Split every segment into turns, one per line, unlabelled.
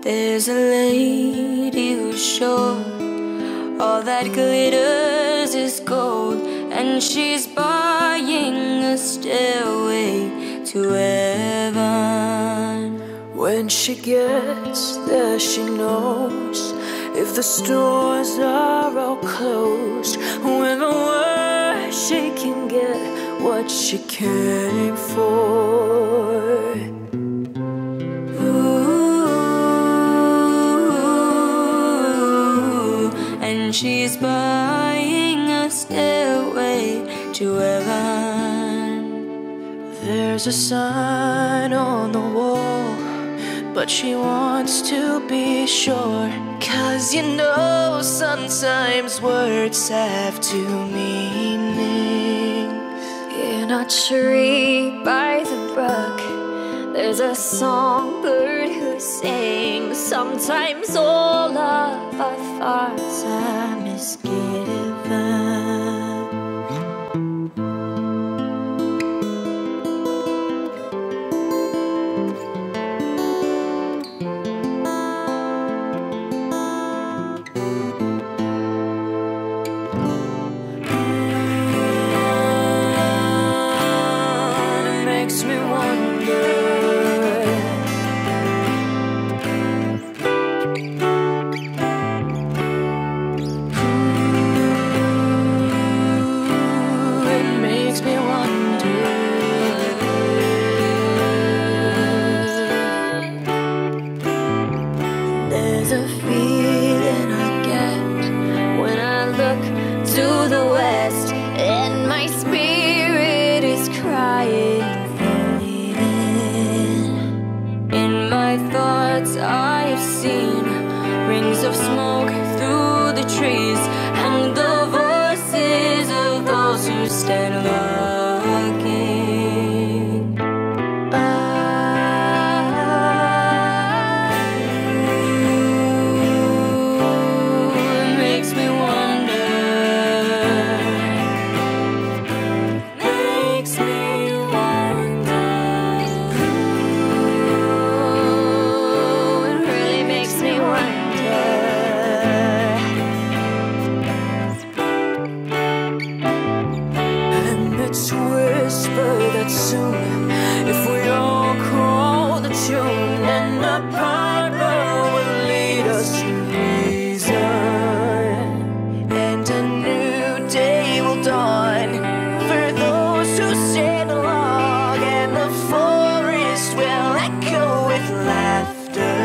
There's a lady who's sure all that glitters is gold, and she's buying a stairway to heaven. When she gets there, she knows if the stores are all closed, when the world she can get what she came for. And she's buying a stairway to heaven. There's a sign on the wall, but she wants to be sure, 'cause you know sometimes words have two meanings. In a tree by the brook, there's a songbird who sings. Sometimes all of our thoughts are misgiven. It makes me wonder. I have seen rings of smoke through the trees, and the voices of those who stand looking by. It makes me wonder. Makes me wonder. That soon, if we all call the tune, and the partner will lead us to reason, and a new day will dawn for those who stand along, and the forest will echo with laughter.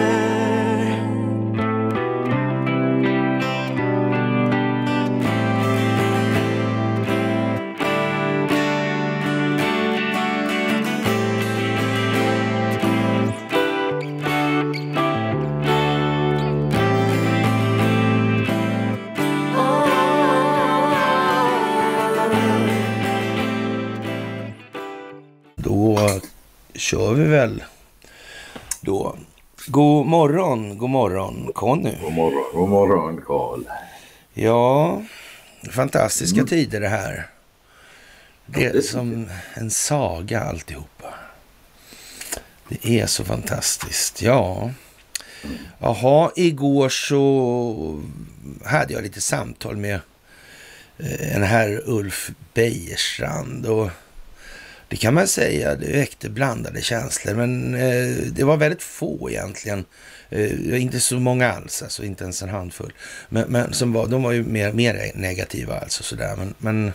Då kör vi väl då. God morgon Conny.
God morgon Carl.
Ja, fantastiska tider det här. Det är som en saga alltihopa. Det är så fantastiskt, ja. Jaha, igår så hade jag lite samtal med en herr Ulf Bejerstrand, och det kan man säga, det väckte blandade känslor, men det var väldigt få egentligen. Inte så många alls, alltså inte ens en handfull. Men de var ju mer negativa alltså sådär. Men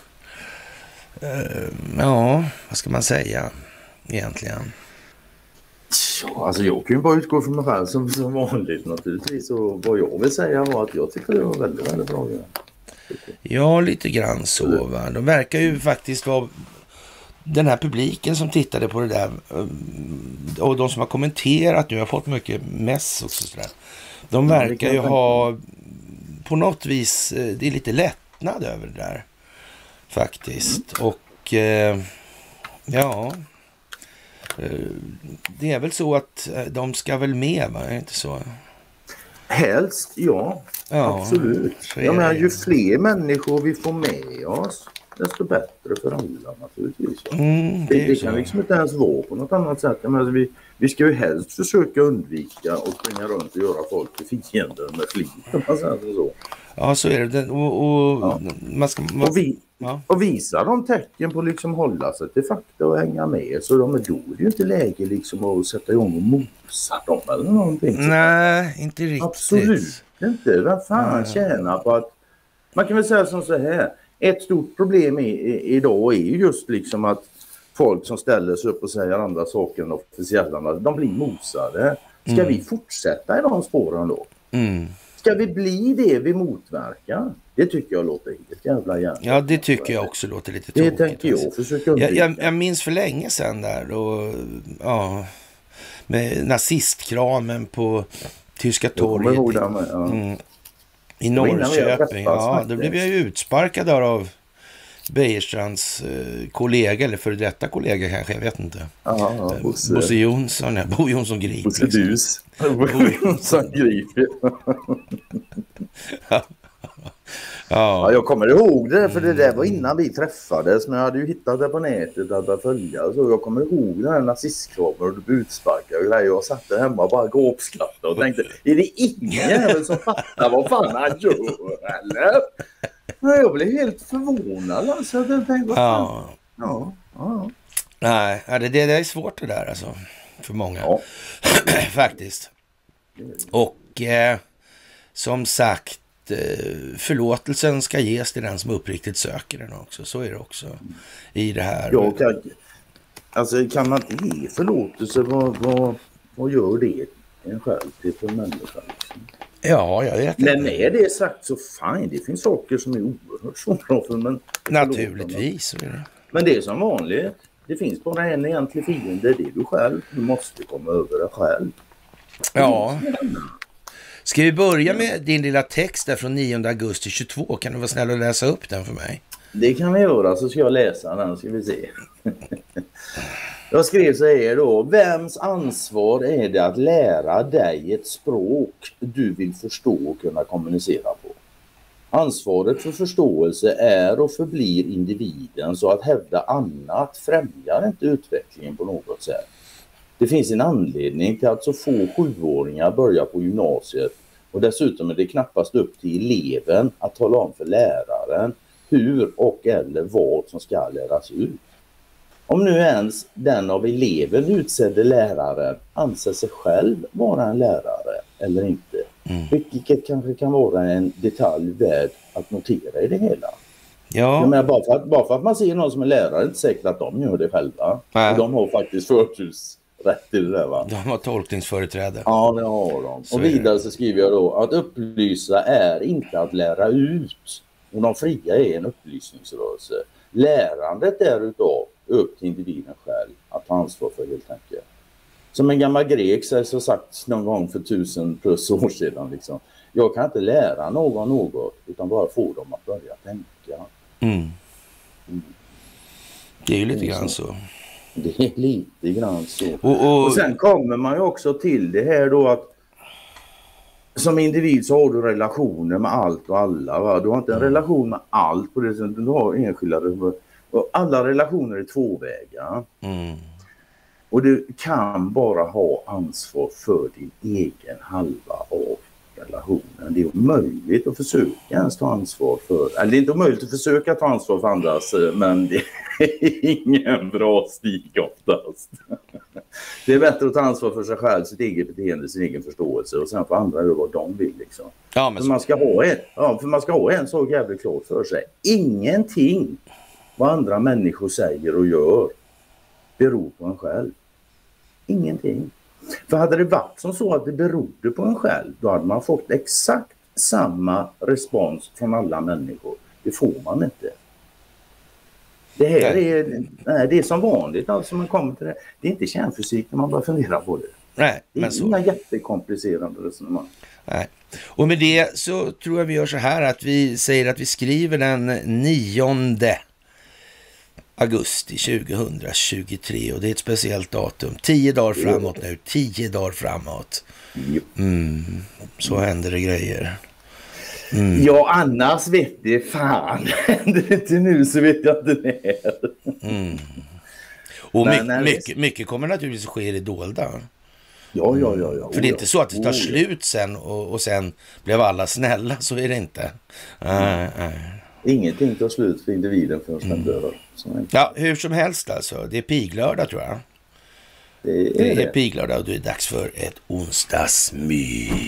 ja, vad ska man säga egentligen?
Ja, alltså jag kan ju bara utgå från mig själv som vanligt naturligtvis. Och vad jag vill säga var att jag tycker det var väldigt, väldigt bra.
Ja, lite grann så va. De verkar ju faktiskt vara... Den här publiken som tittade på det där, och de som har kommenterat nu, har fått mycket mess och sådär. De verkar ju ha på något vis, det är lite lättnad över det där faktiskt. Och ja, det är väl så att de ska väl med, va? Är det inte så?
Helst, ja. Absolut. Jag menar, ju fler människor vi får med oss, desto bättre för alla naturligtvis. Det kan liksom inte ens vara på något annat sätt. Men vi ska ju helst försöka undvika att springa runt och göra folk till fiender med flit. Så.
Ja, så är det.
Och visa de tecken på liksom hålla sig till fakta och hänga med. Så då är det ju inte läge liksom att sätta igång och mosa dem eller någonting.
Nej, inte riktigt.
Absolut inte. Vad fan tjänar på att... Man kan väl säga som så här. Ett stort problem idag är just liksom att folk som ställer sig upp och säger andra saker än officiella, de blir mosade. Ska vi fortsätta i de spåren då? Ska vi bli det vi motverkar? Det tycker jag låter helt jävla gärna.
Ja, det tycker jag också låter lite tråkigt.
Det tänker jag försöka undvika.
Jag minns för länge sedan där och med nazistkramen på Tyska torget i Norrköping. Ja, då blev jag ju utsparkad av Bejerstrands kollega, eller före detta kollega kanske, jag vet inte. Bosse Jonsson, Bo Jonsson Grip.
Bosse Dus. Bo Jonsson Grip. Ja, jag kommer ihåg det, för det där var innan vi träffades, men jag hade ju hittat det på nätet att följa. Så jag kommer ihåg den här nazistkraven och butsparkar och grejer. Jag satt där hemma och bara gråpskrattade och tänkte, är det ingen jävel som fattar vad fan han gör, eller? Jag blev helt förvånad. Alltså. Jag tänkte,
Nej, det är svårt det där alltså, för många. Faktiskt. Och som sagt, förlåtelsen ska ges till den som uppriktigt söker den också. Så är det också i det här.
Kan man inte ge förlåtelse, vad gör det en själv till för människa?
Ja, jag vet.
Men med det sagt så fine, det finns saker som är oerhört svåra för men
naturligtvis så är det.
Men det är som vanligt. Det finns bara en egentlig fiende, det är du själv. Du måste komma över det själv.
Ja. Ska vi börja med din lilla text där från 9 augusti 22? Kan du vara snäll och läsa upp den för mig?
Det kan vi göra, så ska jag läsa den, ska vi se. Jag skrev så här då: vems ansvar är det att lära dig ett språk du vill förstå och kunna kommunicera på? Ansvaret för förståelse är och förblir individen, så att hävda annat främjar inte utvecklingen på något sätt. Det finns en anledning till att så få 7-åringar börjar på gymnasiet, och dessutom är det knappast upp till eleven att tala om för läraren hur och eller vad som ska läras ut. Om nu ens den av eleven utsedde läraren anser sig själv vara en lärare eller inte. Vilket kanske kan vara en detalj värd att notera i det hela. Ja. Men bara för att man ser någon som är lärare är det inte säkert att de gör det själva. Och de har faktiskt förtursrätt till det där, va?
De har tolkningsföreträde.
Ja, det har de. Så och vidare så skriver jag då att upplysa är inte att lära ut. Och de fria är en upplysningsrörelse. Lärandet är utav upp till individen själv att ta ansvar för, helt enkelt. Som en gammal grek så sagt någon gång för 1000 plus år sedan liksom. Jag kan inte lära någon något utan bara få dem att börja tänka.
Det är ju lite grann så.
Det är lite grann så. Och sen kommer man ju också till det här då att som individ så har du relationer med allt och alla. Va? Du har inte en relation med allt på det sättet. Du har enskilda relationer. Och alla relationer är tvåvägar. Och du kan bara ha ansvar för din egen halva av relationen. Det är omöjligt att försöka ens ta ansvar för. Eller det är inte omöjligt att försöka ta ansvar för andras, men det är ingen bra stig oftast. Det är bättre att ta ansvar för sig själv, sitt eget beteende, sin egen förståelse, och sen för andra göra vad de vill liksom. Ja, men för man ska ha en sak jävligt klart för sig. Ingenting vad andra människor säger och gör beror på en själv. Ingenting. För hade det varit som så att det berodde på en själv, då hade man fått exakt samma respons från alla människor. Det får man inte. Det här det är som vanligt, alltså man kommer till det. Det är inte kärnfysik när man bara funderar på det.
Nej,
det är inga jättekomplicerade resonemang.
Nej. Och med det så tror jag vi gör så här att vi säger att vi skriver den 9 augusti 2023, och det är ett speciellt datum. 10 dagar framåt nu. 10 dagar framåt. Så händer det grejer.
Ja, annars vet det fan. Händer det inte nu så vet jag inte när.
Och mycket kommer naturligtvis att ske i det dolda.
Ja.
För det är inte så att det tar slut sen och sen blev alla snälla, så är det inte.
Ingenting tar slut för individen förrän den dör.
Ja, hur som helst alltså. Det är piglördag, tror jag. Det är piglördag och det är dags för ett onsdagsmys.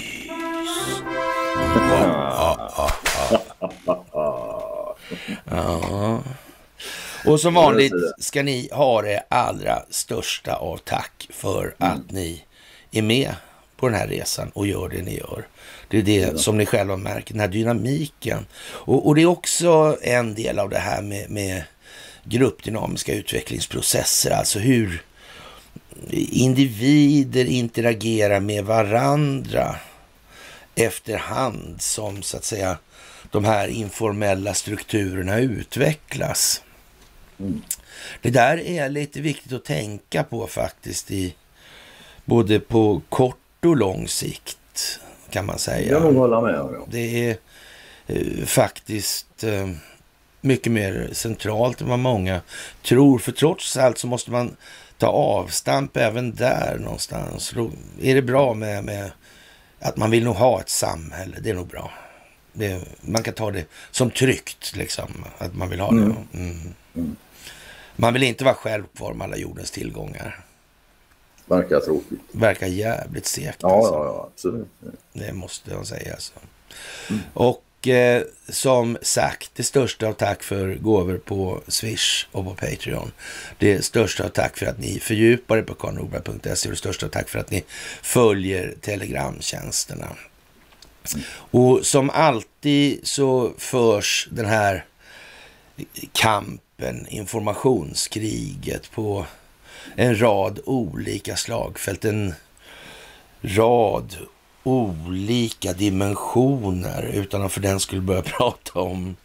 Ja. Och som vanligt ska ni ha det allra största av tack för att ni är med på den här resan och gör det ni gör. Det är det som ni själva märker, den här dynamiken. Och det är också en del av det här med gruppdynamiska utvecklingsprocesser, alltså hur individer interagerar med varandra efterhand som så att säga de här informella strukturerna utvecklas. Det där är lite viktigt att tänka på faktiskt, i både på kort och lång sikt, kan man säga.
Jag håller med. Ja.
Det är faktiskt mycket mer centralt än vad många tror, för trots allt så måste man ta avstamp även där någonstans. Då är det bra med att man vill nog ha ett samhälle, det är nog bra. Man kan ta det som tryggt liksom, att man vill ha det. Man vill inte vara själv kvar med alla jordens tillgångar.
Verkar tråkigt.
Verkar jävligt segt.
Ja, absolut.
Det måste jag säga. Alltså. Och som sagt, det största av tack för gåvor på Swish och på Patreon. Det största av tack för att ni fördjupar er på karlnorberg.se och det största av tack för att ni följer telegramtjänsterna. Och som alltid så förs den här kampen, informationskriget på en rad olika slagfält, en rad olika dimensioner, utan att för den skulle börja prata om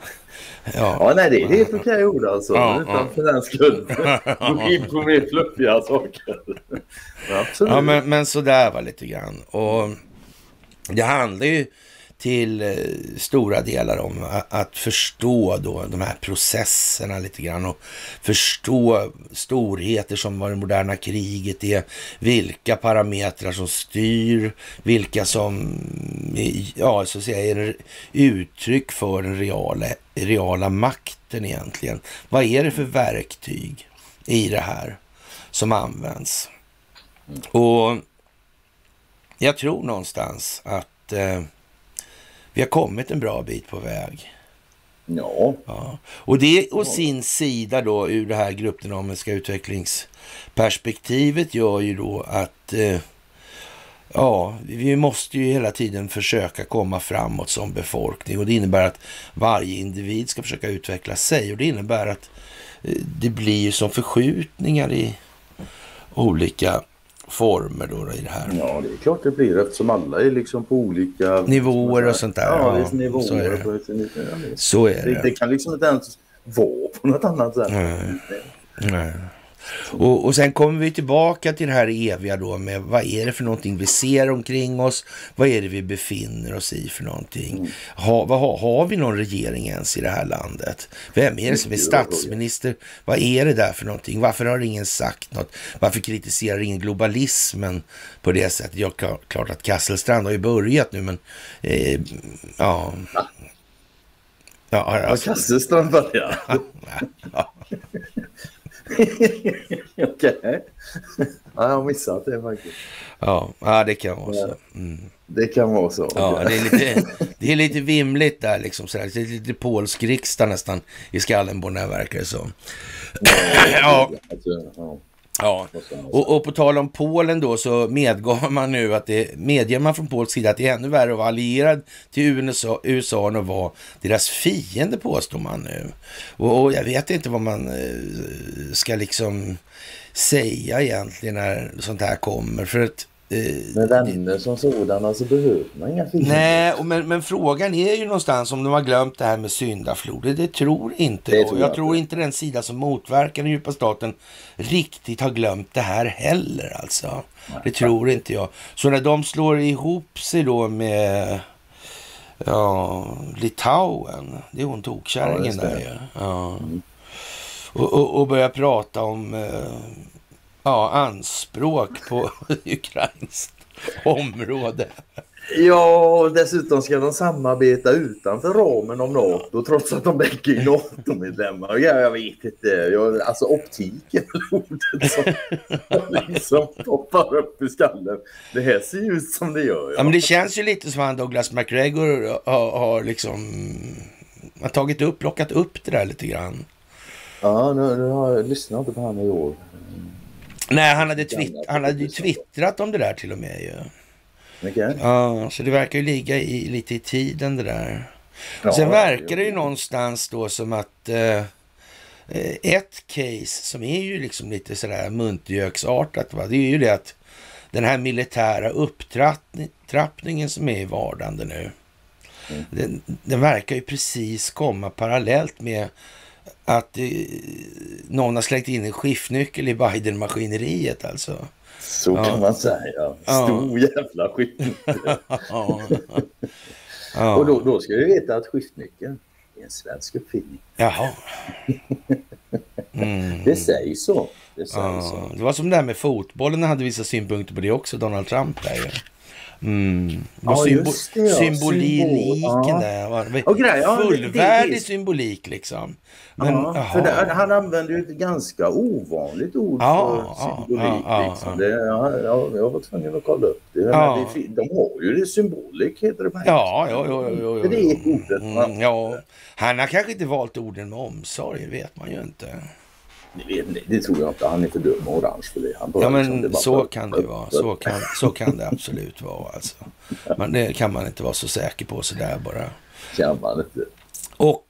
nej, det är helt okej ord alltså, utan för den skull gå in på mer fluffiga saker. Absolut.
Ja, men så där var lite grann. Och det handlar ju till stora delar om att förstå då de här processerna lite grann och förstå storheter som vad det moderna kriget är, vilka parametrar som styr, vilka som så att säga är uttryck för den reala makten egentligen. Vad är det för verktyg i det här som används? Och jag tror någonstans att vi har kommit en bra bit på väg.
Ja.
Och det å sin sida då ur det här gruppdynamiska utvecklingsperspektivet gör ju då att vi måste ju hela tiden försöka komma framåt som befolkning, och det innebär att varje individ ska försöka utveckla sig, och det innebär att det blir som förskjutningar i olika former då i det här.
Ja, det är klart det blir, eftersom alla är liksom på olika
nivåer och sånt där.
Ja, nivåer, så är det. Så är det. Det kan liksom inte ens vara på något annat sätt.
Nej. Och sen kommer vi tillbaka till det här eviga då med vad är det för någonting vi ser omkring oss, vad är det vi befinner oss i för någonting. Har vi någon regering ens i det här landet? Vem är det som är statsminister? Vad är det där för någonting? Varför har ingen sagt något? Varför kritiserar ingen globalismen på det sättet? Jag klart att Kasselstrand har ju börjat nu, men
Kasselstrand börjar. Okej. Jag har missat det faktiskt.
Ja, det kan vara så.
Det kan vara så.
Ja, det är lite vimligt där liksom sådär. Det är lite polsk riksdag nästan i skallen på den här, verkar det som. Ja, och på tal om Polen då, så medger man från polsk sida att det är ännu värre att vara allierad till USA än att vara deras fiende, påstår man nu. Och jag vet inte vad man ska liksom säga egentligen när sånt här kommer, för att
med vänner som sådana så behöver man inga fiender.
Nej, men frågan är ju någonstans om de har glömt det här med syndaflod. Det tror inte jag. Jag tror inte den sida som motverkar den djupa staten riktigt har glömt det här heller alltså. Det tror inte jag. Så när de slår ihop sig då med Ja, Litauen. Det är hon tokkärringen där ju. Ja. Och börja prata om anspråk på ukrainskt område.
Ja, och dessutom ska de samarbeta utanför ramen om NATO, trots att de bägge är NATO-medlemmar. Jag vet inte, alltså optiken ordet som liksom poppar upp i skallen. Det här ser ju ut som det gör. Ja,
men det känns ju lite som att Douglas McGregor har liksom plockat upp det där lite grann.
Ja, nu har jag lyssnat inte på honom i år.
Nej, han hade ju twittrat om det där till och med ju.
Okay.
Ja, så det verkar ju ligga lite i tiden det där. Ja, sen verkar det ju någonstans då som att ett case som är ju liksom lite sådär muntgöksartat, va? Det är ju det att den här militära upptrappningen som är i vardande nu, den verkar ju precis komma parallellt med att någon har släckt in en skiftnyckel i Biden-maskineriet alltså.
Så kan man säga. Stor jävla skiftnyckel. Och då ska du veta att skiftnyckeln är en svensk uppfinning.
Jaha.
Det sägs så.
Det var som det här med fotbollen, hade vissa synpunkter på det också, Donald Trump där ju. Symboliken där. Fullvärdig symbolik liksom. Men,
för han använder ju ett ganska ovanligt ord för symbolik. Liksom. Jag var tvungen att kolla upp det. De har ju det, symbolik heter det på engelska. Det är ordet.
Han har kanske inte valt orden med omsorg, vet man ju inte.
Det tror jag inte. Han är för dum och orange för det.
Men så kan det vara. Så kan det absolut vara. Alltså. Men det kan man inte vara så säker på så där bara.
Kan man inte.
Och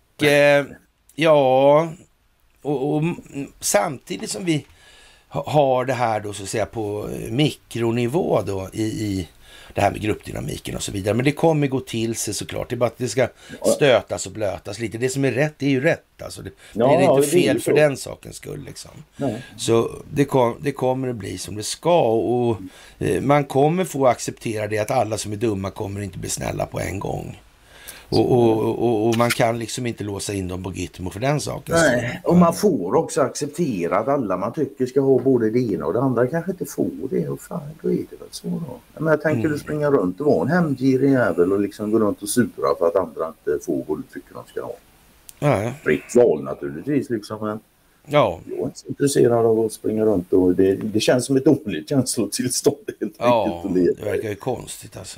och samtidigt som vi har det här då så att säga på mikronivå då i det här med gruppdynamiken och så vidare. Men det kommer gå till sig såklart. Det är bara att det ska stötas och blötas lite. Det som är rätt är ju rätt. Alltså det är inte fel för den sakens skull. Liksom. Så det kommer att bli som det ska. Och man kommer få acceptera det att alla som är dumma kommer inte bli snälla på en gång. Och man kan liksom inte låsa in dem på Gitmo för den saken.
Nej, och man får också acceptera att alla man tycker ska ha både det ena och det andra kanske inte får det. Och fan, då är det väl så då. Men jag tänker du springa runt och vara en hemgirig jävel och liksom gå runt och sura för att andra inte får vad du tycker de ska ha. Nej. Fritt val naturligtvis liksom, men jag är inte så intresserad av att springa runt och det känns som ett dåligt känslotillstånd helt enkelt.
Det verkar ju konstigt alltså.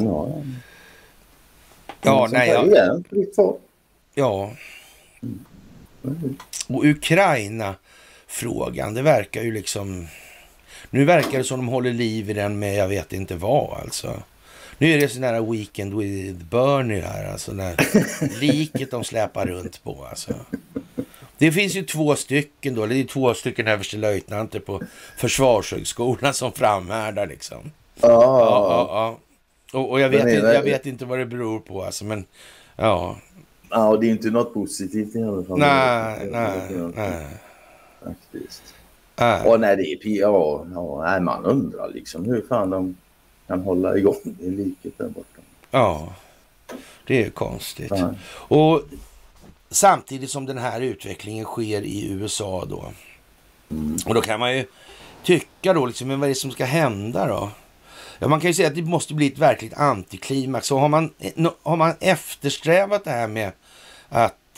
Och Ukraina-frågan, det verkar ju liksom... Nu verkar det som de håller liv i den med jag vet inte vad alltså. Nu är det sån här Weekend with Bernie här, alltså när liket de släpar runt på alltså. Det finns ju 2 stycken då, det är 2 stycken överstelöjtnanter på Försvarshögskolan som framhärdar liksom. Och jag vet inte vad det beror på alltså, men
Ja, det är inte något positivt i alla fall.
Nej.
Faktiskt. Och när det är man undrar liksom hur fan de kan hålla igång i liket där borta.
Ja, det är konstigt. Och samtidigt som den här utvecklingen sker i USA då. Och då kan man ju tycka då liksom, men vad är det som ska hända då? Ja, man kan ju säga att det måste bli ett verkligt antiklimax. Så har man eftersträvat det här med att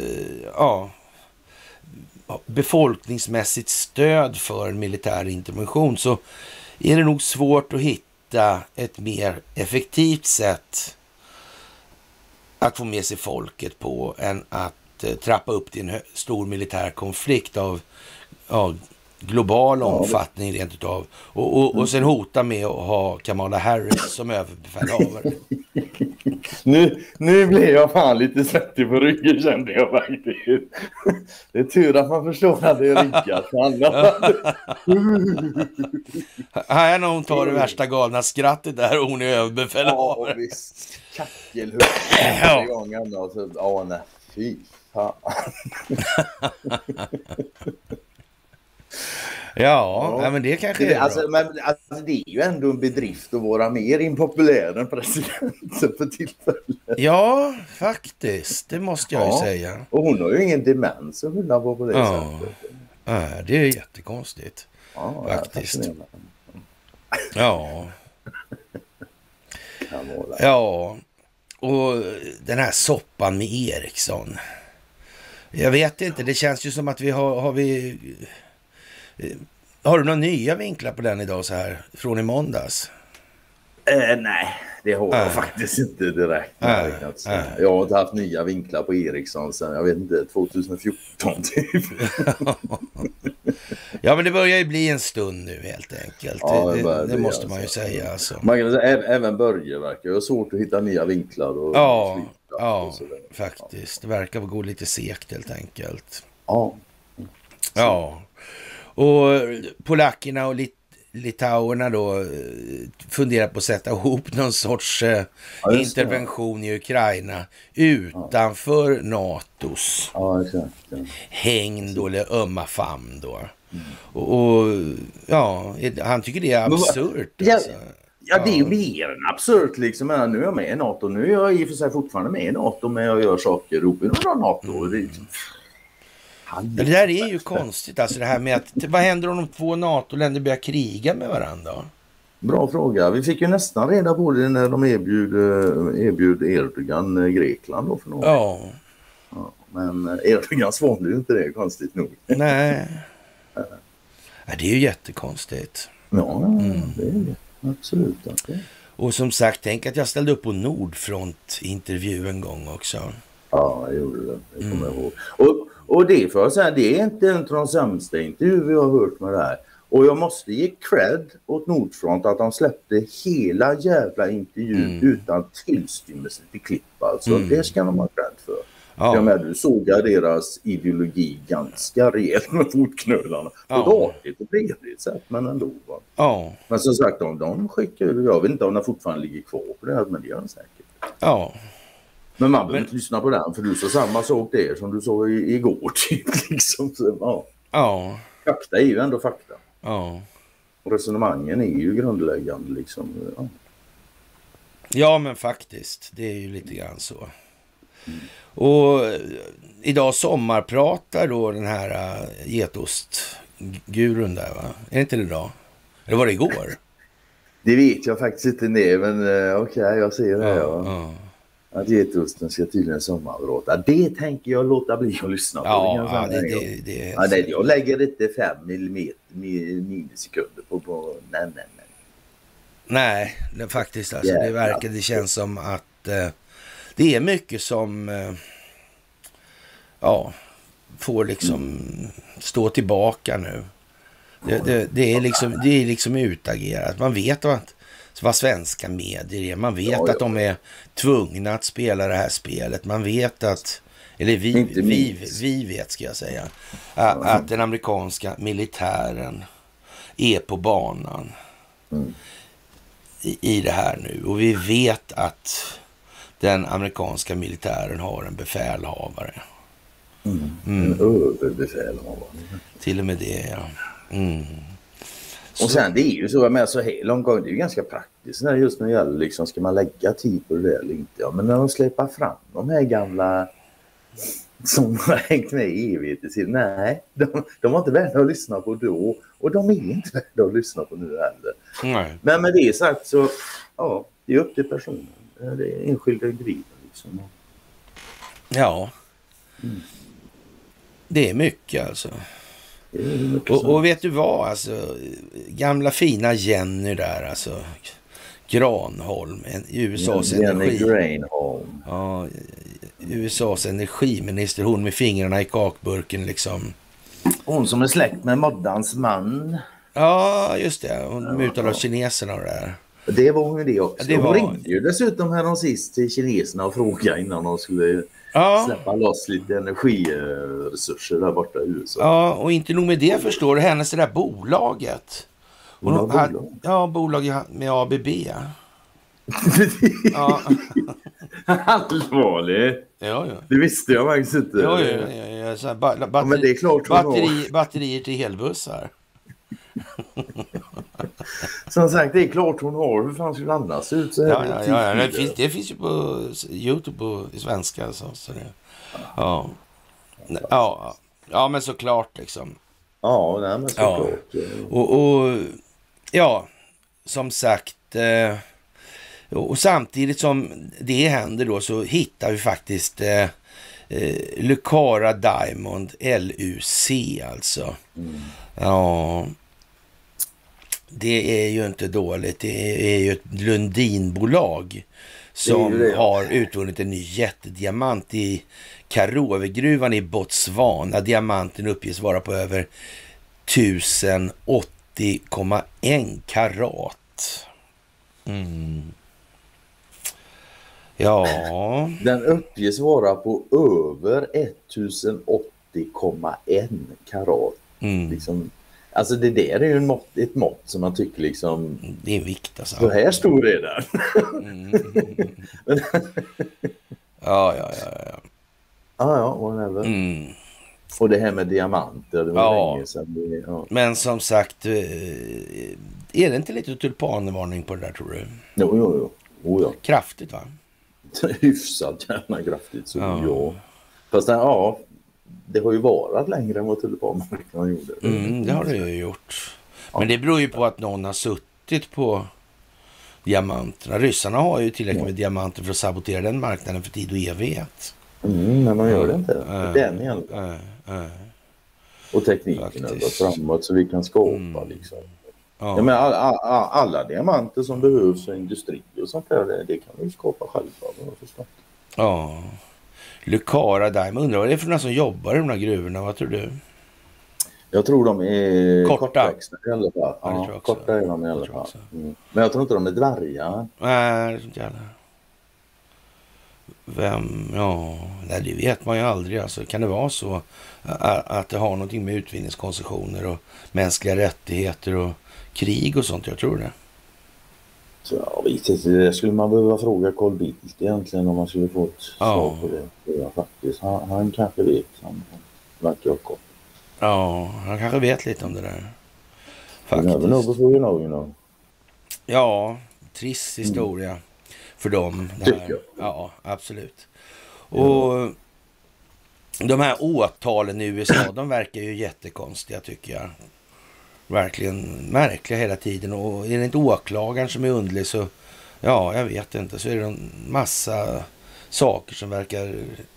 befolkningsmässigt stöd för en militär intervention, så är det nog svårt att hitta ett mer effektivt sätt att få med sig folket på än att trappa upp till en stor militär konflikt av global omfattning rent utav. Och sen hota med att ha Kamala Harris som överbefälhavare.
Nu blev jag fan lite svettig på ryggen, kände jag faktiskt. Det är tur att man förstår att det är riggat.
Här är när hon tar det värsta galna skrattet där och hon är överbefälhavare.
Ja, visst. Kackelhuck varje gång annars. Nej, fy fan.
Ja, men det kanske är
alltså, men det är ju ändå en bedrift att vara mer impopulär än presidenten för tillfället.
Ja, faktiskt. Det måste jag ju säga.
Och hon har ju ingen demens att skylla på det sättet.
Ja, det är jättekonstigt. Faktiskt. Ja. Ja. Och den här soppan med Eriksson. Jag vet inte, det känns ju som att vi har du några nya vinklar på den idag så här från i måndags?
Nej, det har jag faktiskt inte direkt. Jag har inte haft nya vinklar på Eriksson sedan, jag vet inte, 2014 typ.
Ja, men det börjar ju bli en stund nu helt enkelt. Ja, det måste man ju säga. Alltså.
Man kan säga, även Börje verkar ju svårt att hitta nya vinklar. Och
faktiskt. Det verkar gå lite segt helt enkelt.
Ja.
Och polackerna och litauerna då funderar på att sätta ihop någon sorts intervention i Ukraina utanför NATOs hägn då, eller ömma famn då. Och han tycker det är absurt. Alltså.
Ja, det är ju mer än absurt liksom. Nu är jag med i NATO. Nu är jag i och för sig fortfarande med i NATO, men jag gör saker ihop inom NATO.
Det där är ju konstigt, alltså det här med att, vad händer om de två NATO-länder börjar kriga med varandra?
Bra fråga. Vi fick ju nästan reda på det när de erbjöd Erdogan Grekland då för något.
Ja,
men Erdogan svarade ju inte det, konstigt nog.
Nej. Det är ju jättekonstigt.
Ja, det är det. Absolut. Okay.
Och som sagt, tänk att jag ställde upp på Nordfront-intervju en gång också.
Ja, jag gjorde det. Det kommer jag ihåg. Och det får jag säga, det är inte en av de sämsta intervjuer vi har hört med det här. Och jag måste ge cred åt Nordfront att de släppte hela jävla intervjun utan tillstymmelse till klipp. Alltså, det ska de ha cred för. Ja. Du sågar deras ideologi ganska rejält med fotknölarna. På ett artigt och trevligt sätt, men ändå. Va?
Ja.
Men som sagt, de skickar, jag vet inte om de fortfarande ligger kvar på det här, men det gör de säkert.
Ja.
Men man behöver inte lyssna på den, för du sa samma sak där som du sa igår typ. Liksom.
Ja.
Fakta är ju ändå fakta.
Ja.
Och resonemangen är ju grundläggande liksom.
Ja, men faktiskt. Det är ju lite grann så. Och idag sommarpratar då den här getostgurun där, va? Är det inte det idag? Eller var det igår?
Det vet jag faktiskt inte, men okej, jag ser det. Att getosten ska tydligen sommarprata. Det tänker jag låta bli att lyssna på. Jag lägger inte 5 millisekunder på. Nej,
faktiskt. Alltså, det känns som att det är mycket som får liksom stå tillbaka nu. Det är liksom utagerat. Man vet vad svenska medier är. Man vet att de är tvungna att spela det här spelet. Man vet att, eller vi vet ska jag säga, att den amerikanska militären är på banan i det här nu. Och vi vet att den amerikanska militären har en befälhavare.
En överbefälhavare.
Till och med det, ja.
Och sen det är ju så med så här lång gång, det är ju ganska praktiskt när just när det gäller liksom, ska man lägga tid på det eller inte. Ja, men när de släpper fram de här gamla som har hängt med i evigheter till, nej, de var inte värda att lyssna på då, och de är inte värda att lyssna på nu heller.
Nej.
Men med det sagt så, det är upp till personen. Det är enskilda individer liksom.
Ja. Det är mycket alltså. Och vet du vad, alltså gamla fina Jenny där, alltså Granholm, USAs USAs energiminister, hon med fingrarna i kakburken liksom.
Hon som är släkt med Moddans man.
Ja, just det, hon mutade av kineserna och det där.
Det var hon ju det också. Hon ringde ju dessutom här de sist till kineserna och frågade innan de skulle släppa loss lite energiresurser där borta i USA.
Ja, och inte nog med det, förstår du, hennes det där bolaget. Bolag med ABB. Ja.
Allvarligt.
Ja.
Det visste jag faktiskt inte.
Ja. Så här,
men det är klart
batterier till elbussar.
Som sagt, det är klart hon har. Hur fan skulle det annars ut så här?
Ja. Det finns ju på YouTube på svenska. Så det, ja, men såklart liksom.
Ja, nej, men såklart.
Och ja, som sagt... Och samtidigt som det händer då så hittar vi faktiskt Lucara Diamond, LUC alltså. Ja, det är ju inte dåligt. Det är ju ett Lundinbolag som har utvunnit en ny jättediamant i Karovegruvan i Botswana. Diamanten uppges vara på över 1080,1 karat. Ja.
Den uppges vara på över 1080,1 karat. Liksom, alltså det där är ju ett mått som man tycker liksom...
Det är en vikt alltså.
Så här stor är den.
Ja.
Ja, whatever. Och det här med diamanter, det var länge sedan. Ja.
Men som sagt, är det inte lite tulpanvarning på det där, tror du?
Jo. Ja.
Kraftigt, va?
Hyfsat gärna kraftigt, så ja. Fast det har ju varit längre än vad tulpanmarknaden gjorde.
Det har det ju gjort. Men det beror ju på att någon har suttit på diamanterna. Ryssarna har ju tillräckligt med diamanter för att sabotera den marknaden för tid och evighet.
Men man gör det inte. Den i alla fall. Och tekniken har gått framåt så vi kan skapa liksom. Ja, men alla diamanter som behövs för industri och sånt där, det kan vi skapa själva.
Ja. Lucara Diamond, undrar vad det är för några som jobbar i de här gruvorna, vad tror du?
Jag tror de är
korta
i alla fall. Ja, korta är de i alla fall. Men jag tror inte de är dvärgar.
Nej, det tror inte jag heller. Nej, det vet man ju aldrig. Alltså, kan det vara så att det har någonting med utvinningskoncessioner och mänskliga rättigheter och krig och sånt? Jag tror det.
Så jag vet inte, det skulle man behöva fråga Carl Bildt egentligen om man skulle få ett svar på det. Ja, faktiskt. Han kanske vet. Han verkar ha koll.
Ja, han kanske vet lite om det där. Faktiskt. Ja, trist historia för dem. Det här. Ja, absolut. Och de här åtalen i USA, de verkar ju jättekonstiga tycker jag. Verkligen märkliga hela tiden. Och är det inte åklagaren som är underlig så, ja, jag vet inte, så är det en massa saker som verkar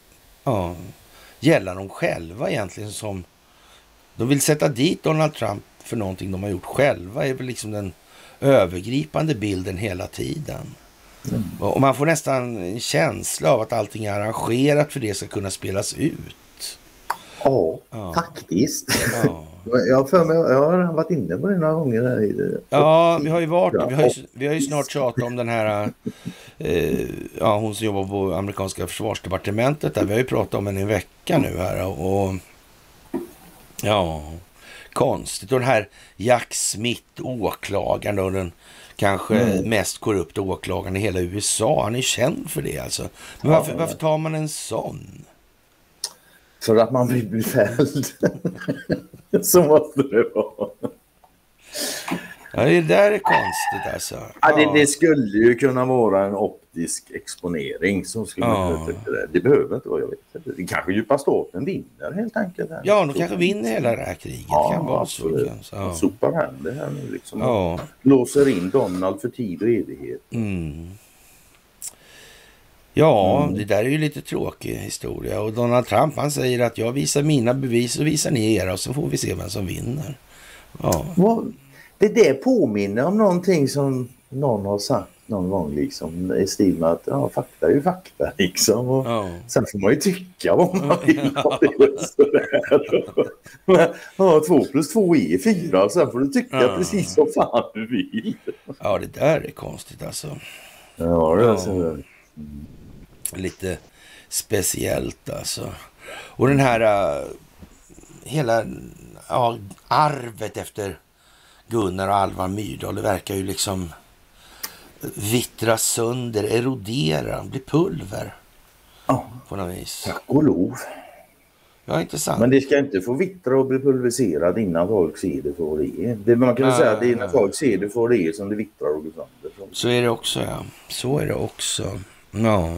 gälla dem själva egentligen, som de vill sätta dit Donald Trump för någonting de har gjort själva, är väl liksom den övergripande bilden hela tiden. Och man får nästan en känsla av att allting är arrangerat för det ska kunna spelas ut.
Ja, faktiskt. Ja. Jag har varit inne på det några gånger här i det.
Ja, vi har ju snart tjatat om den här hon som jobbar på amerikanska försvarsdepartementet där. Vi har ju pratat om henne i en vecka nu här och konstigt. Och den här Jack Smith, åklagaren då, den kanske mest korrupta åklagaren i hela USA. Han är känd för det alltså. Men varför tar man en sån?
För att man vill bli fälld. Så måste det vara.
Ja, det där är konstigt alltså.
Ja, det skulle ju kunna vara en optisk exponering som skulle det behöver inte vara, jag vet inte. Det kanske djupa staten vinner helt enkelt. Här.
Ja, de kanske vinner hela det här kriget.
Ja,
kan vara
absolut. Så. Sopar hem det här nu liksom. Låser in Donald för tid och evighet.
Ja, det där är ju lite tråkig historia. Och Donald Trump, han säger att jag visar mina bevis och visar ni era och så får vi se vem som vinner. Ja.
Det påminner om någonting som någon har sagt någon gång liksom, i stil med att fakta är ju fakta liksom. Och sen får man ju tycka vad man vill. Men 2 + 2 är 4 och sen får du tycka precis som fan du vill.
Ja, det där är konstigt alltså.
Ja, det är så.
Lite speciellt alltså. Och den här hela arvet efter Gunnar och Alvar Myrdal, det verkar ju liksom vittra sönder, erodera, bli pulver på något vis.
Tack och lov.
Ja, intressant.
Men det ska inte få vittra och bli pulveriserad innan folk ser det för det är. Man kan säga att det är när folk ser det för det är som det vittrar och går sönder.
Så är det också, ja. Så är det också. Ja.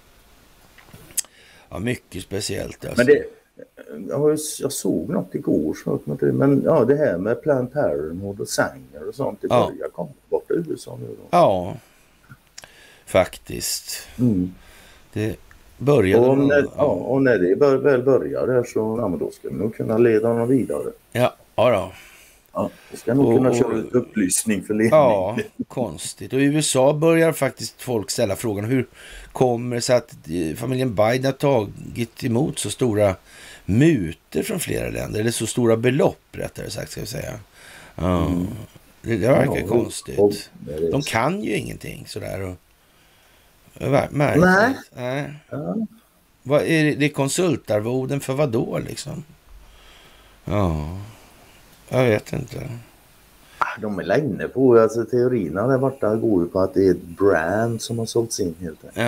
Ja, mycket speciellt alltså.
Men det, jag såg något igår, men ja, det här med Planned Parenthood och Sanger och sånt, det börjar komma bort i USA nu då.
Ja, faktiskt. Det började.
Och när det väl börjar där så men då ska vi nog kunna leda dem vidare.
Ja då.
Ja, vi ska nog kunna köra lite upplysning för ledning.
Ja, konstigt. Och i USA börjar faktiskt folk ställa frågan hur kommer det sig att familjen Biden har tagit emot så stora mutor från flera länder, eller så stora belopp rättare sagt ska vi säga. Det verkar konstigt. De kan ju ingenting sådär. Och märkligt. Nej. Ja. Vad är det konsultarvoden för vad då liksom? Ja, jag vet inte.
De är inne på, alltså teorierna där borta går ju på att det är ett brand som har sålts in helt enkelt.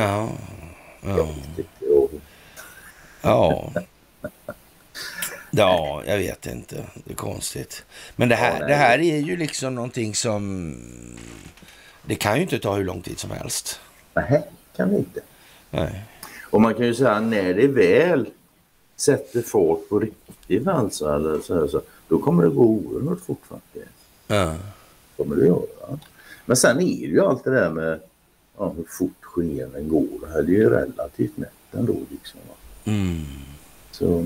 Ja, jag vet inte. Det är konstigt. Men det här är ju liksom någonting som det kan ju inte ta hur lång tid som helst.
Nej, kan det inte.
Nej.
Och man kan ju säga när det väl sätter fart på riktigt alltså, eller så, då kommer det gå oerhört fort faktiskt.
Ja.
Kommer det göra. Men sen är det ju allt det där med hur fort skenen går. Det här är ju relativt nätt ändå liksom. Så,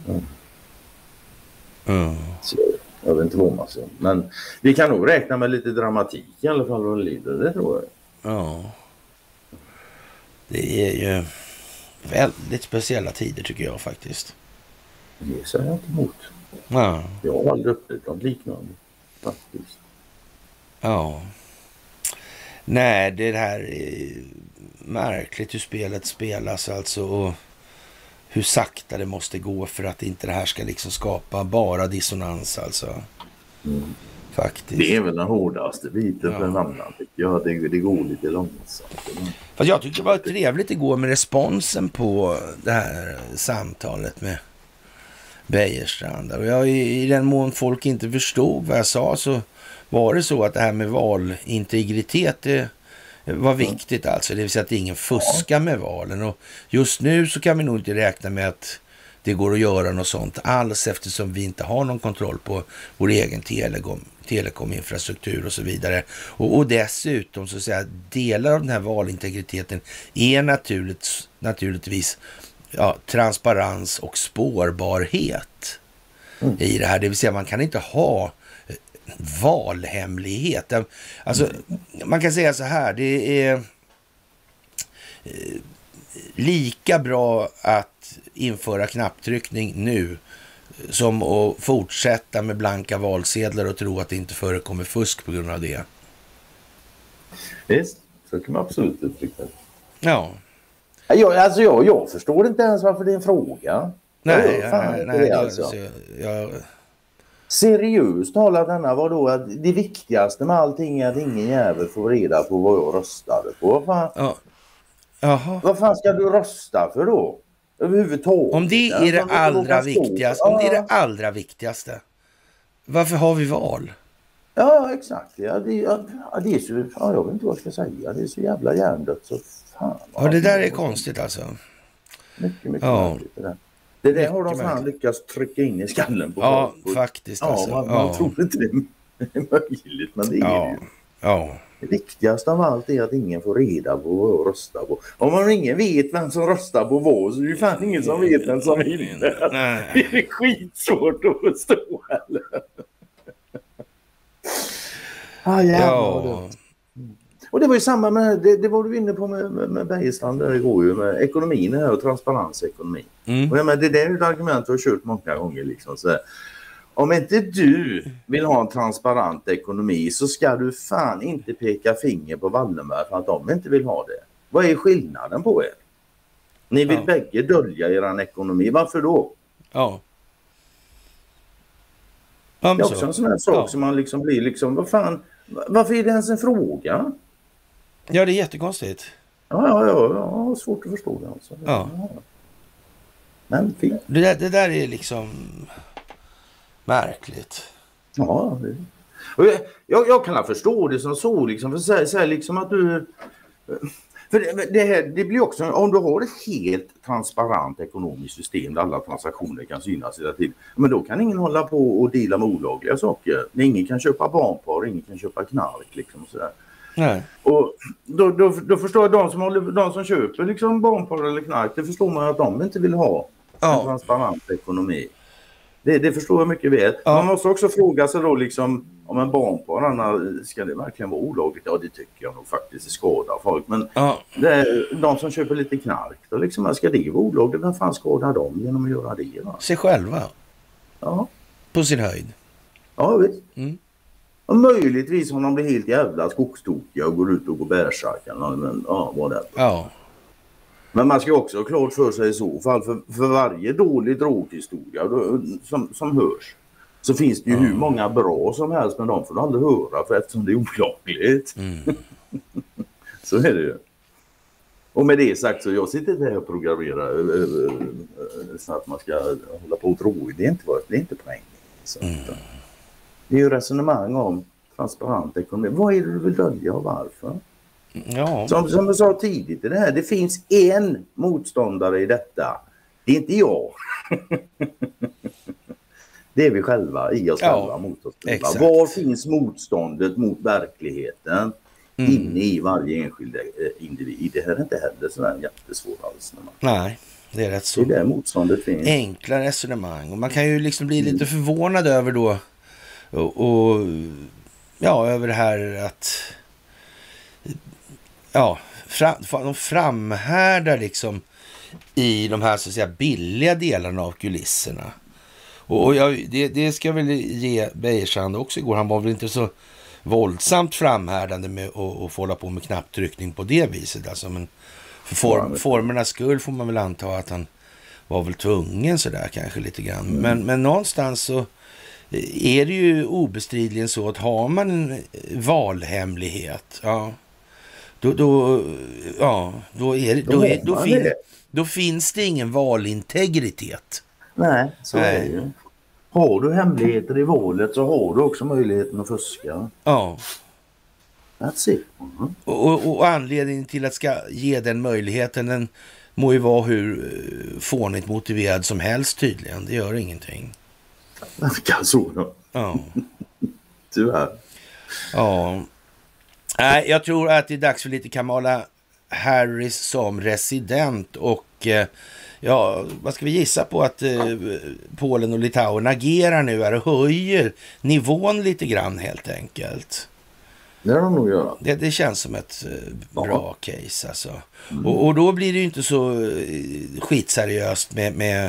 så jag vet inte vad man säger. Men vi kan nog räkna med lite dramatik i alla fall vad det lider, det tror jag.
Ja. Det är ju väldigt speciella tider tycker jag faktiskt.
Det säger jag inte emot.
Ja.
Jag har aldrig upplevt något liknande faktiskt.
Ja. Nej, det här är märkligt hur spelet spelas alltså, och hur sakta det måste gå för att inte det här ska liksom skapa bara dissonans alltså. Faktiskt.
Det är väl den hårdaste biten för en annan tycker jag. Det går lite långsamt.
Fast jag tyckte det var trevligt igår med responsen på det här samtalet med Bejerstrand. Och i den mån folk inte förstod vad jag sa så var det så att det här med valintegritet det var viktigt alltså. Det vill säga att ingen fuskar med valen. Och just nu så kan vi nog inte räkna med att det går att göra något sånt alls eftersom vi inte har någon kontroll på vår egen telekominfrastruktur och så vidare. Och dessutom så att säga delar av den här valintegriteten är naturligtvis transparens och spårbarhet i det här. Det vill säga man kan inte ha valhemlighet. Alltså man kan säga så här, det är lika bra att införa knapptryckning nu som att fortsätta med blanka valsedlar och tro att det inte förekommer fusk på grund av det.
Visst, så kan man absolut uttrycka det.
Ja.
Jag förstår inte ens varför det är en fråga. Seriöst talat denna var då att det viktigaste med allting är att ingen jävel får reda på vad jag röstade på. Vad fan ska du rösta för då? Överhuvudtaget.
Om det är det allra viktigaste. Om det är det allra viktigaste. Varför har vi val?
Ja, exakt. Det är så, jag vet inte vad jag ska säga. Det är så jävla hjärndött så fan.
Ja, det där är konstigt alltså.
Mycket märkligt det där. Det där har de fan lyckats trycka in i skallen på.
Ja, faktiskt alltså.
Man tror inte det är möjligt, men det är ju.
Ja.
Det viktigaste av allt är att ingen får reda på vad jag röstar på. Om man ingen vet vem som röstar på vad så är det fan ingen som vet vem som vinner. Det är skitsvårt att förstå. Och det var ju samma med, det var du inne på med Bejerstrand där igår ju, med ekonomin här och transparensekonomi. Och jag menar, det är ett argument jag har kört många gånger liksom så här. Om inte du vill ha en transparent ekonomi så ska du fan inte peka finger på Wallenberg för att de inte vill ha det. Vad är skillnaden på er? Ni vill bägge dölja er ekonomi. Varför då?
Ja.
Det är också en sån här sak som man liksom blir liksom, vad fan, varför är det ens en fråga?
Ja, det är jättekonstigt.
Ja, jag har svårt att förstå det alltså. Men fint.
Det där är liksom märkligt.
Ja, jag kan förstå det som så liksom, för säg liksom att du, för det blir också, om du har ett helt transparent ekonomiskt system där alla transaktioner kan synas hela tiden, men då kan ingen hålla på och dela med olagliga saker. Ingen kan köpa barnpar, ingen kan köpa knark liksom sådär.
Nej.
Och då förstår jag de som köper liksom barnpar eller knark, det förstår man att de inte vill ha en transparent ekonomi. Det förstår jag mycket väl. Ja. Man måste också fråga sig då liksom, om en barnpar, ska det verkligen vara olagligt? Ja, det tycker jag nog faktiskt, det skadar folk. Men de som köper lite knark, då liksom, ska det vara olagligt? Vem fan skadar dem genom att göra det? Va?
Sig själva?
Ja.
På sin höjd?
Ja, visst. Mm. Och möjligtvis om de blir helt jävla skogstokiga och går ut och går bärsarkan. Men vad det är.
Ja.
Men man ska också ha klart för sig i så fall, för varje dålig droghistoria som hörs, så finns det ju hur många bra som helst, men de får aldrig höra för eftersom det är olagligt. Så är det ju. Och med det sagt så jag sitter inte här och programmerar så att man ska hålla på och tro. Det är inte poängen. Det är ju resonemang om transparent ekonomi. Vad är det du vill dölja och varför?
Ja.
Som jag sa tidigt i det här, det finns en motståndare i detta. Det är inte jag. Det är vi själva, i oss själva, mot oss själva. Var finns motståndet mot verkligheten inne i varje enskild individ? Det här är inte heller sådär jättesvårt alls.
Nej, det är rätt så.
Det är där motståndet finns.
Enkla resonemang. Och man kan ju liksom bli lite förvånad över då och över det här att de framhärdar liksom i de här så att säga billiga delarna av kulisserna. Och det ska jag väl ge Bejersand också igår. Han var väl inte så våldsamt framhärdande med att få hålla på med knapptryckning på det viset. Alltså, men för formernas skull får man väl anta att han var väl tvungen sådär kanske lite grann. Men någonstans så är det ju obestridligen så att har man en valhemlighet, då finns det ingen valintegritet.
Nej, så är det ju. Har du hemligheter i valet så har du också möjligheten att fuska.
Ja.
That's it.
Och anledningen till att ska ge den möjligheten, den må ju vara hur fånigt motiverad som helst tydligen. Det gör ingenting.
Så då.
Ja.
Tyvärr.
Ja. Nej, jag tror att det är dags för lite Kamala Harris som resident och vad ska vi gissa på att Polen och Litauen agerar nu här och höjer nivån lite grann helt enkelt.
Det har de nog göra.
Det känns som ett bra case alltså. Och då blir det ju inte så skitseriöst med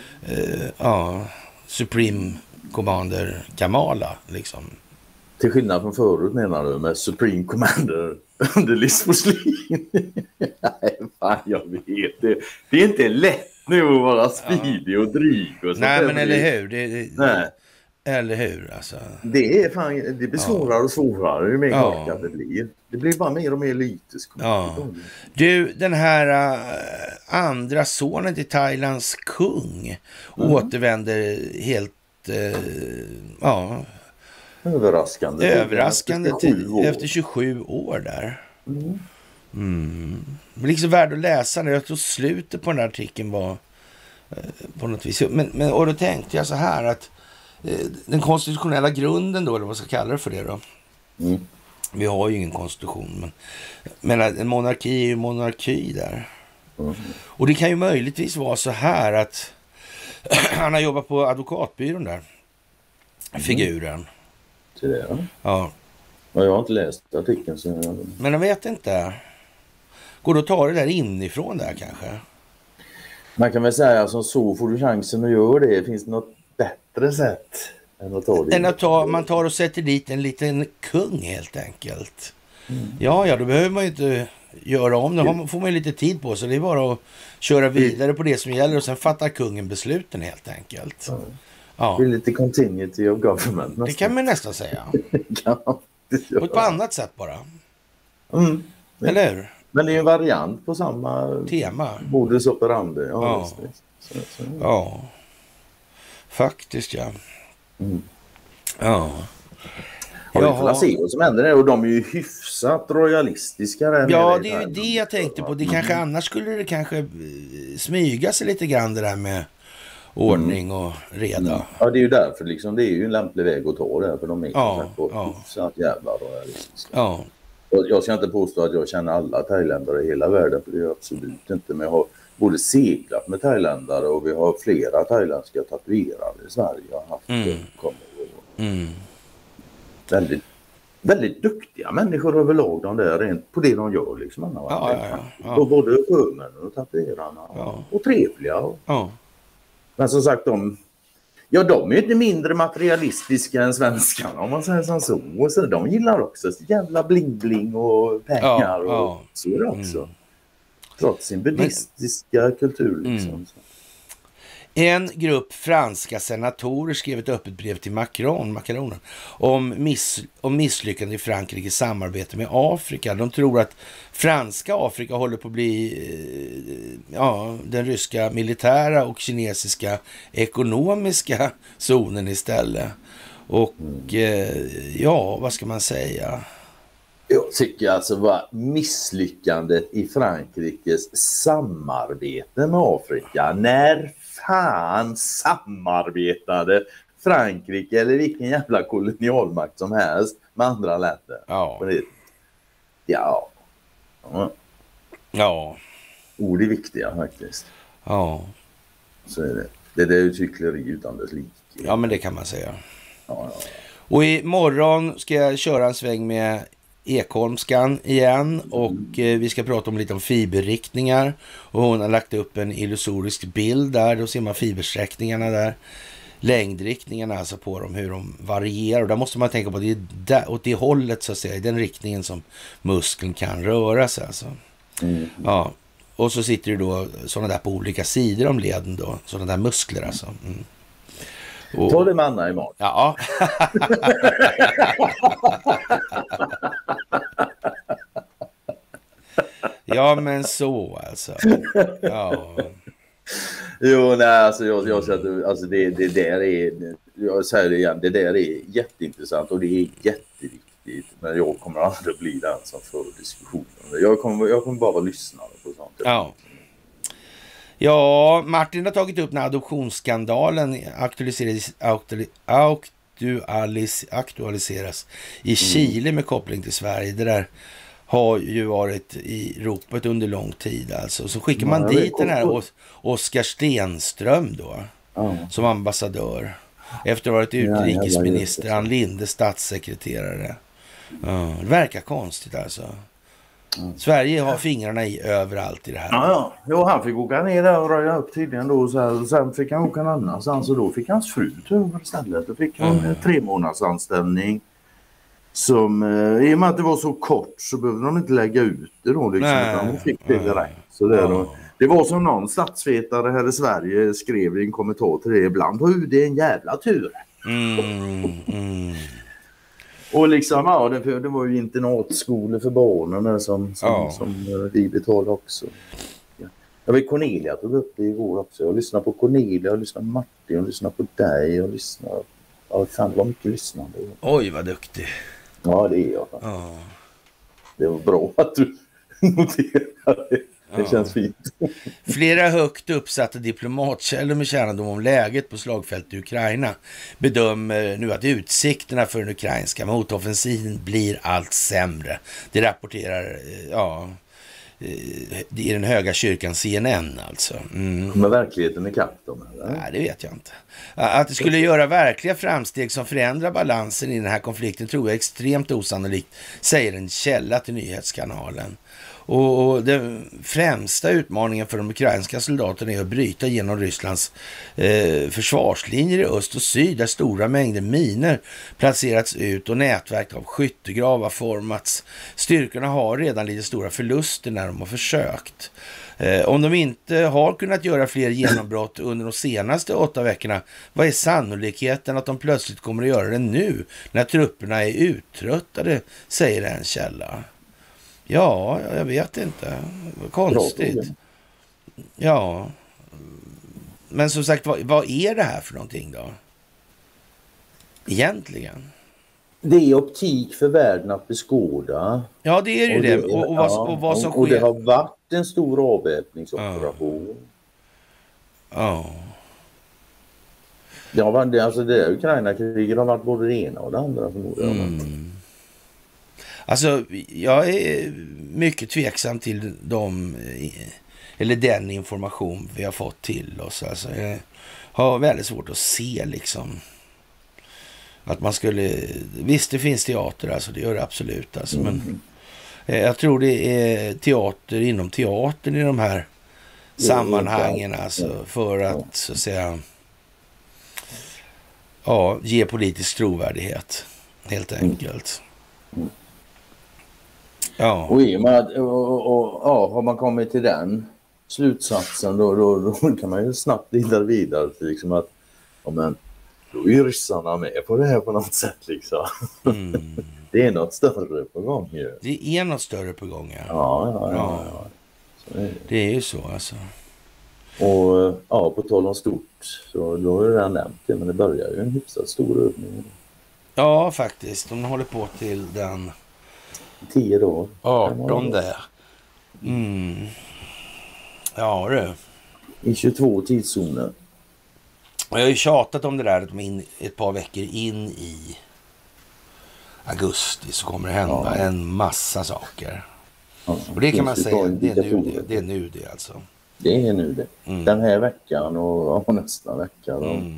Supreme Commander Kamala liksom.
Till skillnad från förut menar du med Supreme Commander under Lisboslin. Nej, fan jag vet det. Det är inte lätt nu att vara speedig och dryg. Och
nej, men eller hur? Nej. Eller hur alltså?
Det blir svårare och svårare ju mer korkat det blir. Det blir bara mer och mer lytiskt.
Du, den här andra sonen till Thailands kung återvänder helt överraskande efter 27 år där. Men liksom värd att läsa när jag tog slutet på den här artikeln var på något vis. Men och då tänkte jag så här att den konstitutionella grunden då, eller vad ska jag kalla det för det då? Vi har ju ingen konstitution, men en monarki är ju monarki där. Och det kan ju möjligtvis vara så här att han har jobbat på advokatbyrån där. Figuren.
Till det,
ja.
Jag har inte läst artikeln. Så
men jag vet inte. Går du att ta det där inifrån där kanske?
Man kan väl säga som så, får du chansen att göra det. Finns det något bättre sätt än att ta det?
Man tar och sätter dit en liten kung helt enkelt. Ja, då behöver man ju inte göra om det. Då får man ju lite tid på sig. Det är bara att köra vidare på det som gäller och sen fattar kungen besluten helt enkelt.
Ja. Det är lite continuity of government. Nästan.
Det kan man nästan säga. På ett annat sätt bara. Eller hur?
Men det är en variant på samma
tema.
Modus operandi.
Ja, faktiskt ja. Ja.
Vi får se vad som händer där, och de är ju hyfsat royalistiska där.
Ja, det är ju det jag tänkte på. Det kanske annars skulle det kanske smyga sig lite grann det där med ordning och reda.
Ja, det är ju därför liksom, det är ju en lämplig väg att ta det, för de är hyfsat jävla royalistiska.
Ja.
Och jag ska inte påstå att jag känner alla thailändare i hela världen, för det är jag absolut inte, men jag har både seglat med thailändare och vi har flera thailändska tatuerare i Sverige. Jag har haft väldigt, väldigt duktiga människor överlag, de där, rent på det de gör liksom. Och både sjömän och tatuerarna och trevliga. Men som sagt, de är inte mindre materialistiska än svenskarna, om man säger som så. Och så de gillar också jävla bling-bling och pengar och så är det också. Trots sin buddhistiska kultur liksom.
En grupp franska senatorer skrev ett öppet brev till Macron om misslyckande i Frankrikes samarbete med Afrika. De tror att franska Afrika håller på att bli den ryska militära och kinesiska ekonomiska zonen istället. Och vad ska man säga?
Jag tycker alltså var misslyckandet i Frankrikes samarbete med Afrika. När fan samarbetade Frankrike eller vilken jävla kolonialmakt som helst med andra länder? Ord är viktiga faktiskt.
Ja.
Så är det. Det är det hyckleri utan dess like.
Ja, men det kan man säga. Och imorgon ska jag köra en sväng med Ekholmskan igen och vi ska prata om lite om fiberriktningar, och hon har lagt upp en illusorisk bild där, då ser man fibersträckningarna där, längdriktningarna alltså på dem, hur de varierar, och där måste man tänka på det där, åt det hållet så att säga, i den riktningen som muskeln kan röra sig alltså. Ja, och så sitter det då sådana där på olika sidor om leden då, sådana där muskler alltså. Och...
Ta det med Anna imorgon.
Ja. Ja, men så alltså. Ja.
Jo, nej, alltså jag säger alltså det där är, jag säger det igen, det där är jätteintressant och det är jätteviktigt, men jag kommer aldrig bli den som för diskussionen. Jag kommer bara lyssna på sånt.
Ja. Ja, Martin har tagit upp när adoptionsskandalen aktualiseras i Chile med koppling till Sverige. Det där har ju varit i ropet under lång tid alltså. Så skickar man dit den här Oskar Stenström då som ambassadör efter att ha varit utrikesminister, Ann Linde statssekreterare. Det verkar konstigt alltså. Sverige har fingrarna i överallt i det här.
Jo, han fick åka ner där och röja upp tydligen då. Sen fick han åka någon annanstans och då fick hans fru ta över istället. Då fick han 3 månaders anställning. Som, i och med att det var så kort så behövde de inte lägga ut det då. Liksom, utan de fick det direkt. Så det var som någon statsvetare här i Sverige skrev i en kommentar till det ibland. Det är en jävla tur. Och liksom, det var ju internatskolor för barnen som vi betalade också. Jag vet Cornelia tog upp det igår också. Jag lyssnar på Cornelia, jag lyssnar på Martin, jag lyssnar på dig, jag lyssnar... Ja, fan vad mycket lyssnande.
Oj, vad duktig.
Ja, det är jag. Det var bra att du noterade det. Det känns fint.
Flera högt uppsatta diplomatkällor med kännedom om läget på slagfältet i Ukraina bedömer nu att utsikterna för den ukrainska motoffensiven blir allt sämre. Det rapporterar i den höga kyrkan CNN alltså.
Men verkligheten är kapp dem, eller?
Nej, det vet jag inte. Att det skulle göra verkliga framsteg som förändrar balansen i den här konflikten tror jag är extremt osannolikt, säger en källa till nyhetskanalen. Och den främsta utmaningen för de ukrainska soldaterna är att bryta genom Rysslands försvarslinjer i öst och syd där stora mängder miner placerats ut och nätverk av skyttegravar formats. Styrkorna har redan lite stora förluster när de har försökt. Om de inte har kunnat göra fler genombrott under de senaste 8 veckorna, vad är sannolikheten att de plötsligt kommer att göra det nu när trupperna är uttröttade, säger en källa. Ja, jag vet inte. Konstigt. Ja. Men som sagt, vad är det här för någonting då? Egentligen.
Det är optik för världen att beskåda.
Ja, det är ju det. Och vad som sker.
Och det har varit en stor avväpningsoperation.
Ja.
Ja, alltså det Ukraina-kriget har varit både det ena och det andra förmodligen.
Alltså, jag är mycket tveksam till den information vi har fått till oss. Alltså, jag har väldigt svårt att se liksom att man skulle... Visst, det finns teater, alltså det gör det absolut. Alltså, men jag tror det är teater inom teatern i de här sammanhangen, alltså, för att så att säga ge politisk trovärdighet helt enkelt. Ja.
Och i och med att har man kommit till den slutsatsen då kan man ju snabbt vidare till liksom att men då är ryssarna med på det här på något sätt liksom. Det är något större på gång ju.
Det är något större på gång,
ja.
Det är ju så alltså.
Och på tal om stort så då har jag redan nämnt det, men det börjar ju en hyfsat stor övning.
Ja, faktiskt. De håller på till den
10 dagar.
18 där. Ja, det.
I 22 tidszoner.
Jag har ju tjatat om det där att ett par veckor in i augusti så kommer det hända en massa saker. Och det kan man säga, det är nu det alltså.
Det är nu det. Den här veckan och nästa vecka.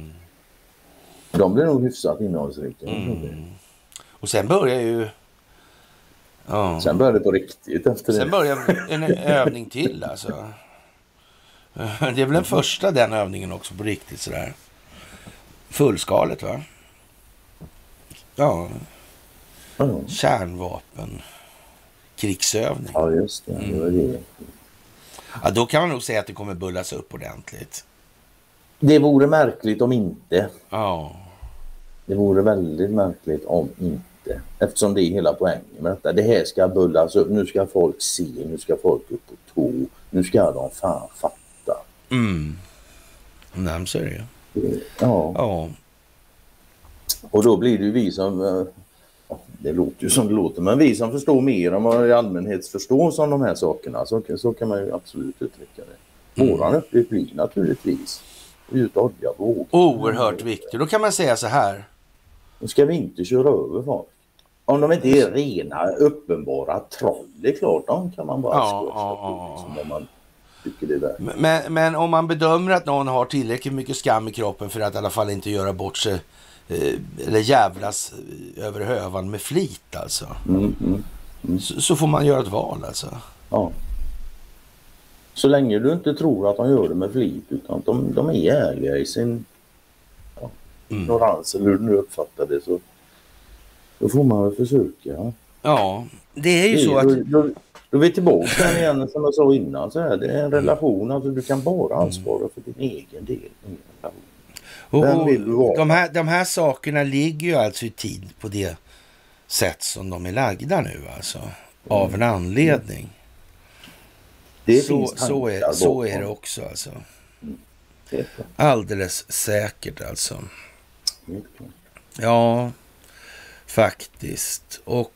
De blir nog hyfsat innehållsrika.
Och sen börjar ju...
Sen börjar det på riktigt efter det.
Sen börjar en övning till alltså. Det är väl den första den övningen också på riktigt sådär. Fullskaligt, va? Ja. Kärnvapen. Krigsövning.
Ja, just det. Det var det.
Ja, då kan man nog säga att det kommer bullas upp ordentligt.
Det vore märkligt om inte.
Ja.
Det vore väldigt märkligt om inte. Eftersom det är hela poängen med detta. Det här ska bullas upp. Nu ska folk se. Nu ska folk upp på tå. Nu ska de fan fatta.
Nej, så är det ju.
Ja. Och då blir det ju vi som... Det låter ju som det låter. Men vi som förstår mer än vad i allmänhet förstår som de här sakerna. Så kan man ju absolut uttrycka det. Våran uppgift blir naturligtvis ut olja på åker.
Oerhört viktigt. Då kan man säga så här.
Då ska vi inte köra över folk. Om de inte är rena, uppenbara troll, det är klart, de kan man bara skåsa om man tycker det där.
Men om man bedömer att någon har tillräckligt mycket skam i kroppen för att i alla fall inte göra bort sig eller jävlas över hövan med flit alltså. Så får man göra ett val alltså.
Ja. Så länge du inte tror att de gör det med flit utan de är ärliga i sin ignorans eller hur du nu uppfattar det, så då får man väl försöka.
Ja, det är ju så att...
Då är vi tillbaka igen som jag sa innan. Så här, det är en relation, alltså du kan bara ansvara för din egen del.
Och de här sakerna ligger ju alltså i tid på det sätt som de är lagda nu alltså. Av en anledning. Så är det också alltså. Alldeles säkert alltså. Ja, faktiskt. Och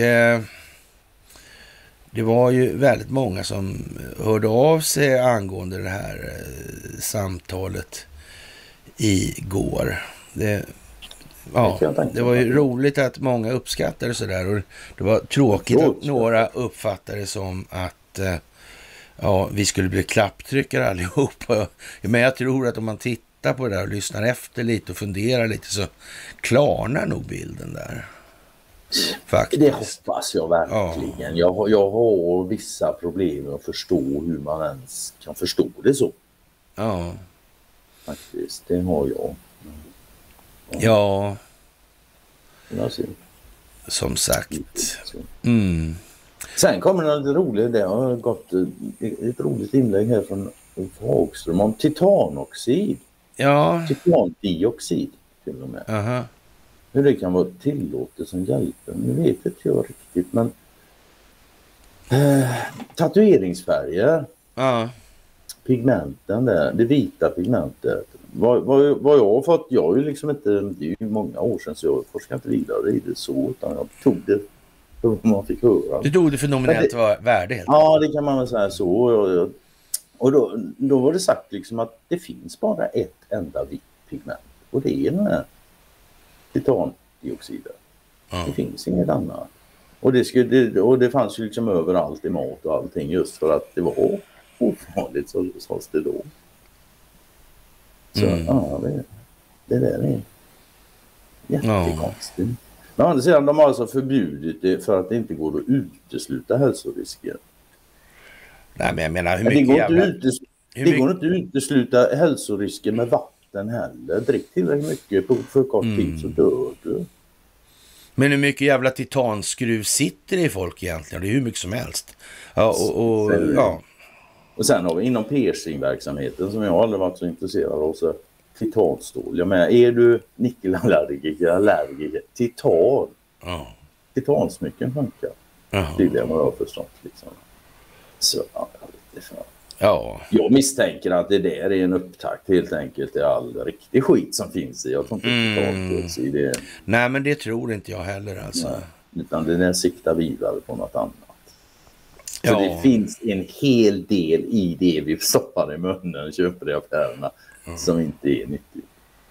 det var ju väldigt många som hörde av sig angående det här samtalet igår. Det var ju roligt att många uppskattade sådär, och det var tråkigt att några uppfattade som att vi skulle bli klapptryckare allihopa. Men jag tror att om man tittar på det där och lyssnar efter lite och funderar lite så klarnar nog bilden där. Faktiskt.
Det hoppas jag verkligen. Ja. Jag har vissa problem med att förstå hur man ens kan förstå det så.
Ja.
Faktiskt, det har jag.
Ja. Som sagt. Sen
kommer det lite roligt. Det har gått ett roligt inlägg här från Ulf Hagström om titanoxid.
Ja.
Titandioxid till och med. Hur det kan vara tillåtet som hjälper. Nu vet inte jag riktigt, men tatueringsfärger. pigmenten där, det vita pigmentet. Vad jag har fått, jag är ju liksom inte, det är ju många år sedan så jag forskar inte vidare i det så, utan jag tog det för man fick höra.
Du tog det för nominellt värde helt.
Ja, det kan man väl säga så. Och då var det sagt liksom att det finns bara ett enda vitt pigment och det är den här titandioxiden. Det finns inget annat. Och det fanns ju liksom överallt i mat och allting just för att det var ofarligt så sades det då. Så ja, det där är jättekonstigt. Men å andra sidan, de har alltså förbjudit det för att det inte går att utesluta hälsorisker.
Nej, men jag menar, hur mycket
det går inte att utesluta hälsorisker med vatten heller. Drick tillräckligt mycket på för kort tid så dör du.
Men hur mycket jävla titanskruv sitter i folk egentligen? Det är hur mycket som helst. Ja,
och sen har vi inom piercingverksamheten som jag aldrig varit så intresserad av, så titanstål. Jag menar, är du nickelallergiker, titan. Titansmycken funkar. Det är det man har förstått liksom. Så jag misstänker att det där är en upptakt helt enkelt till all riktig skit som finns i. Jag tror inte i det.
Nej, men det tror inte jag heller alltså.
Nej, utan det där siktar vidare på något annat. Så det finns en hel del i det vi stoppar i munnen och köper i affärerna som inte är nyttigt.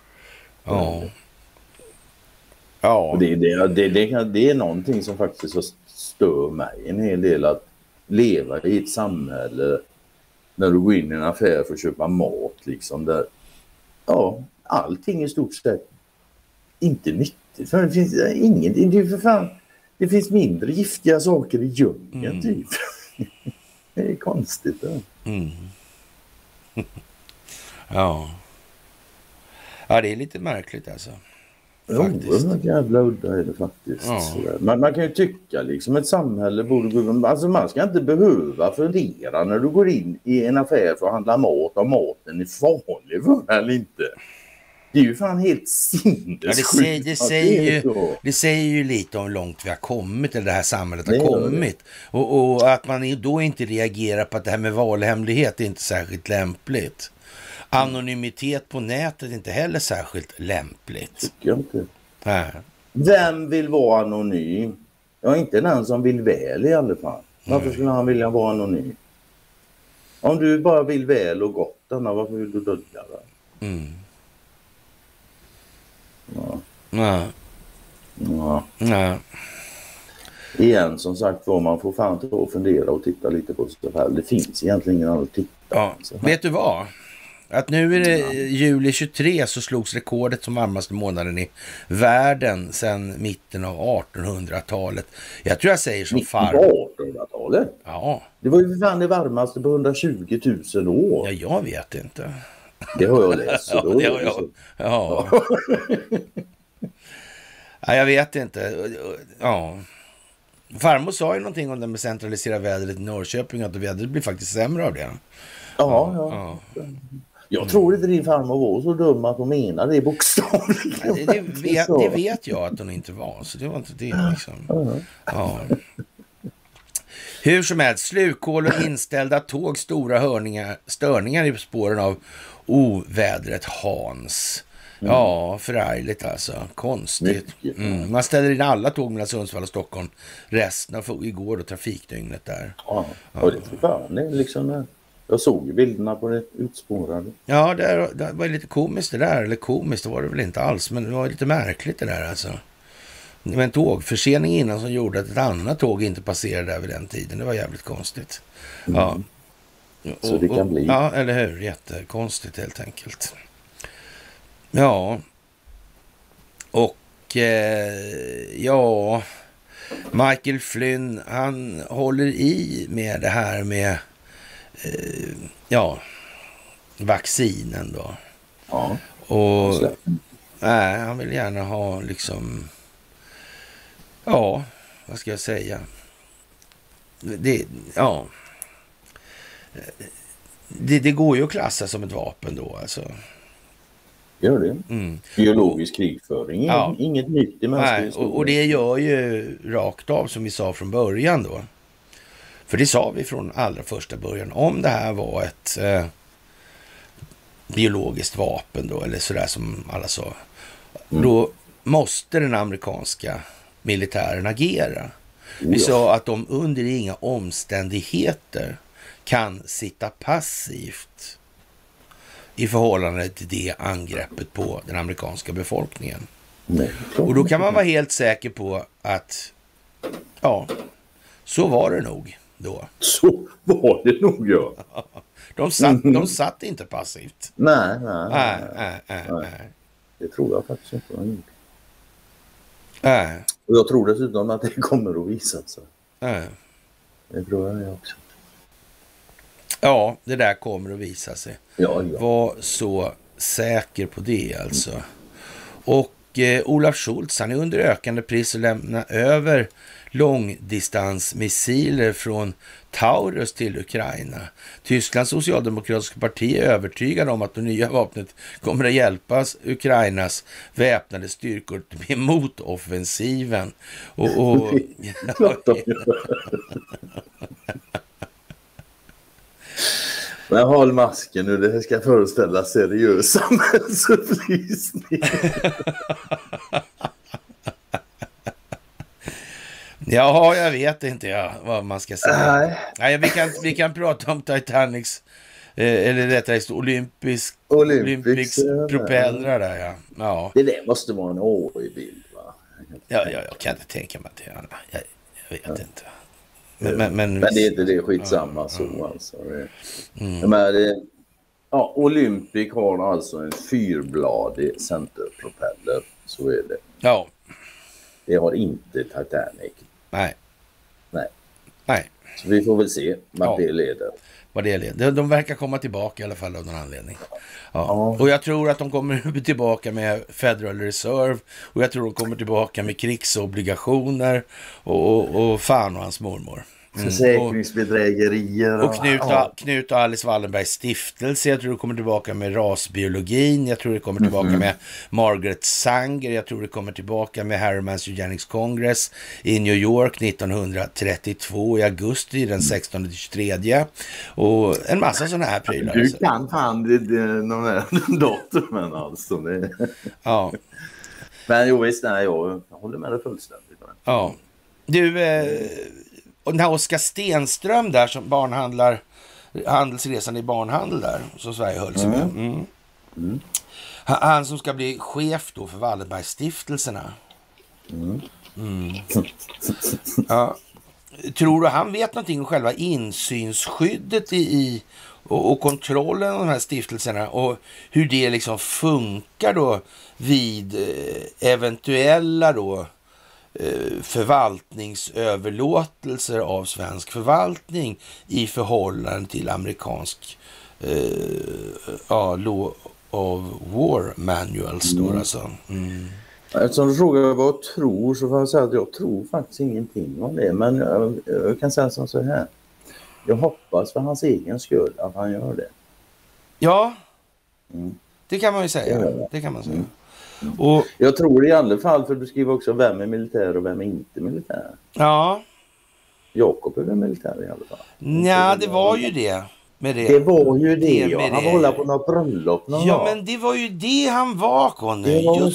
Och det är någonting som faktiskt stör mig en hel del, att leva i ett samhälle när du går in i en affär för att köpa mat liksom, där allting i stort sett inte nyttigt. För det finns ingenting, det är för fan, det finns mindre giftiga saker i djungeln typ. Det är konstigt det.
Ja, det är lite märkligt alltså.
Oerhört jävla udda är det faktiskt. Man kan ju tycka liksom ett samhälle borde gå, alltså man ska inte behöva fundera när du går in i en affär för att handla mat, om maten är farlig för eller inte. Det är ju fan helt sinnessjukt.
Det säger ju lite om hur långt vi har kommit, eller det här samhället har kommit. Och att man då inte reagerar på att det här med valhemlighet är inte särskilt lämpligt. Anonymitet på nätet är inte heller särskilt lämpligt.
Tycker jag inte. Vem vill vara anonym? Ja, inte den som vill väl i alla fall. Varför skulle han vilja vara anonym? Om du bara vill väl och gott, varför vill du dölja det? Nej. Igen, som sagt, vad man får fan ta och fundera och titta lite på sig själv. Det finns egentligen ingen annan att titta.
Vet du vad? Att nu är det juli 23 så slogs rekordet som varmaste månaden i världen sedan mitten av 1800-talet. Jag tror jag säger som far.
1800-talet?
Ja.
Det var ju fan det varmaste på 120 000 år.
Ja, jag vet inte.
Det har jag läst.
Ja, jag vet inte. Farmor sa ju någonting om det med centralisera vädret i Norrköping, att vädret blir faktiskt sämre av det. Jag tror inte din farmor var så dum att hon menade det bokstavligen. Det vet jag att hon inte var, så det var inte det liksom. Hur som helst, slukhål och inställda tåg, stora störningar i spåren av ovädret Hans. Ja, förargligt alltså. Konstigt. Man ställer in alla tåg mellan Sundsvall och Stockholm resten av igår och trafikdygnet där.
Och det är fan, det är liksom... Jag såg ju bilderna på det utspårade.
Ja, det var lite komiskt det där. Eller komiskt, det var det väl inte alls. Men det var lite märkligt det där alltså. Det var en tågförsening innan som gjorde att ett annat tåg inte passerade där vid den tiden. Det var jävligt konstigt.
Så det kan bli.
Ja, eller hur? Jättekonstigt helt enkelt. Ja. Och Michael Flynn, han håller i med det här med vaccinen då. Och han vill gärna ha liksom vad ska jag säga? Det går ju att klassa som ett vapen då alltså.
Gör det. Biologisk krigföring, inget nytt i mänsklig historia.
Och det gör ju rakt av som vi sa från början då. För det sa vi från allra första början. Om det här var ett biologiskt vapen då, eller sådär som alla sa. Då måste den amerikanska militären agera. Vi sa att de under inga omständigheter kan sitta passivt i förhållande till det angreppet på den amerikanska befolkningen.
Nej,
och då kan man vara helt säker på att ja, så var det nog då.
Så var det nog, ja.
De satt inte passivt.
Nej. Det tror jag faktiskt inte de gjorde.
Nej.
Och jag tror dessutom att det kommer att visa sig.
Nej.
Det tror jag också.
Ja, det där kommer att visa sig.
Ja.
Var så säker på det alltså. Och Olaf Scholz, han är under ökande pris att lämna över långdistansmissiler från Taurus till Ukraina. Tysklands socialdemokratiska parti är övertygad om att det nya vapnet kommer att hjälpa Ukrainas väpnade styrkor med motoffensiven.
Men håll masken nu, det här ska föreställa seriös samhällsupplysning.
Ja, jag vet inte vad man ska säga. Nej, vi kan prata om Titanics eller rättare Olympics propellrar där, ja.
Det där måste vara en årig bild, va?
Ja, jag kan inte tänka mig det. Jag vet inte. Men
det är inte det, skitsamma så alltså. Men Olympic har alltså en 4-bladig centerpropeller, så är det.
Ja.
Det har inte Titanic.
Nej.
Så vi får väl se vad det leder.
De verkar komma tillbaka i alla fall av någon anledning. Ja. Och jag tror att de kommer tillbaka med Federal Reserve. Och jag tror de kommer tillbaka med krigsobligationer. Och fan och hans mormor.
Försäkringsbedrägerier.
Och Knut och Alice Wallenbergs stiftelse. Jag tror det kommer tillbaka med rasbiologin. Jag tror det kommer tillbaka med Margaret Sanger. Jag tror det kommer tillbaka med Harriman's Eugenics Congress i New York 1932 i augusti den 16-23. Och en massa sådana här prylar.
Du kan fan de här datumen alltså.
Ja.
Men jo visst, jag håller med dig fullständigt.
Ja. Du... Och den här Oskar Stenström där som handelsresan i barnhandel där som Sverige höll sig med. Han som ska bli chef då för Wallenbergstiftelserna. Ja. Tror du han vet någonting om själva insynsskyddet och kontrollen av de här stiftelserna och hur det liksom funkar då vid eventuella då förvaltningsöverlåtelser av svensk förvaltning i förhållande till amerikansk law of war manuals då alltså.
Eftersom du frågar vad jag tror så får jag säga att jag tror faktiskt ingenting om det, men jag kan säga som så här. Jag hoppas för hans egen skull att han gör det.
Ja, det kan man ju säga. Det kan man säga.
Och jag tror i alla fall, för du skriver också vem är militär och vem är inte militär.
Ja.
Jakob är väl militär i alla fall.
Ja, det var ju det. Med det.
Det var ju det, ja. Han var på något bröllop.
Men det var ju det han var, Conny.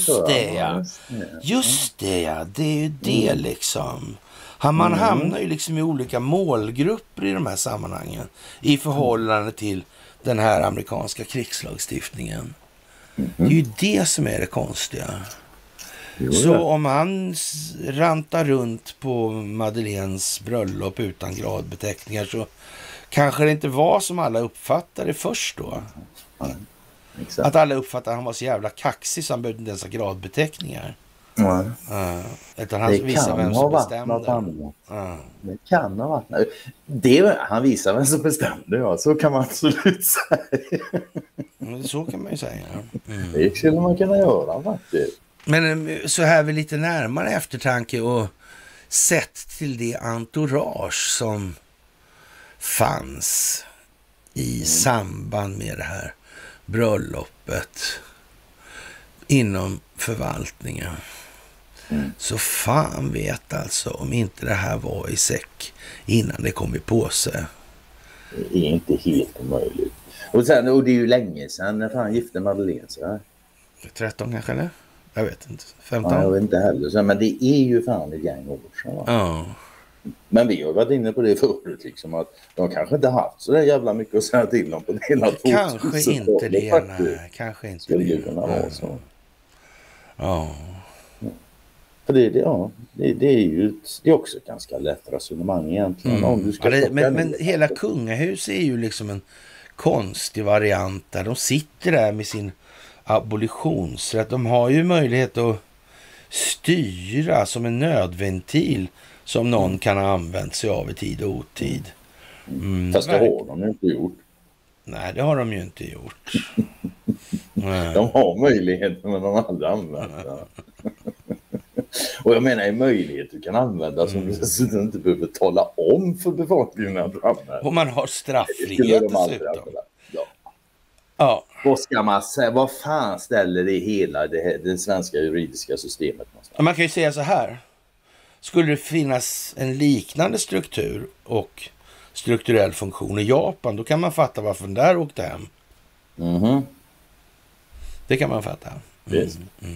Just det, ja. Det är ju det liksom. Man hamnar ju liksom i olika målgrupper i de här sammanhangen. I förhållande till den här amerikanska krigslagstiftningen. Det är ju det som är det konstiga. Så om han rantar runt på Madeleines bröllop utan gradbeteckningar så kanske det inte var som alla uppfattade först då.
Exakt.
Att alla uppfattade att han var så jävla kaxig så han behövde inte ens ha gradbeteckningar. Utan han visar vem som bestämde.
Det kan ha varit han visar vem som bestämde, ja. Så kan man absolut säga.
Så kan man ju säga.
Det skulle man kunna göra faktiskt.
Men så här vi lite närmare eftertanke och sett till det entourage som fanns i samband med det här bröllopet inom förvaltningen. Så fan vet alltså om inte det här var i säck innan det kom i påse.
Det är inte helt omöjligt. Och det är ju länge sedan när han gifte Madeleine så här.
13 kanske, eller? Jag vet inte. 15?
Ja, jag vet inte heller. Men det är ju fan ett gäng år sedan. Va?
Ja.
Men vi har varit inne på det förut liksom, att de kanske inte haft så där jävla mycket att säga till om på hela 2000.
Kanske inte det, nej. Kanske inte
skulle
det.
Kunna vara så.
Ja.
För det är ju det är också ett ganska lätt resonemang egentligen. Om du ska
men hela kungahus är ju liksom en konstig variant där. De sitter där med sin abolitionsrätt. De har ju möjlighet att styra som en nödventil som någon kan ha använt sig av i tid och otid.
Fast det har de ju inte gjort.
Nej, det har de ju inte gjort.
De har möjligheten men de har aldrig använt det. Och jag menar en möjlighet du kan använda som du inte behöver tala om för befolkningen att du använder.
Och man har straffrihet dessutom.
Ja. Vad ska man säga? Vad fan ställer det hela det svenska juridiska systemet någonstans?
Man kan ju säga så här. Skulle det finnas en liknande struktur och strukturell funktion i Japan, då kan man fatta varför den där åkte hem. Det kan man fatta.
Yes.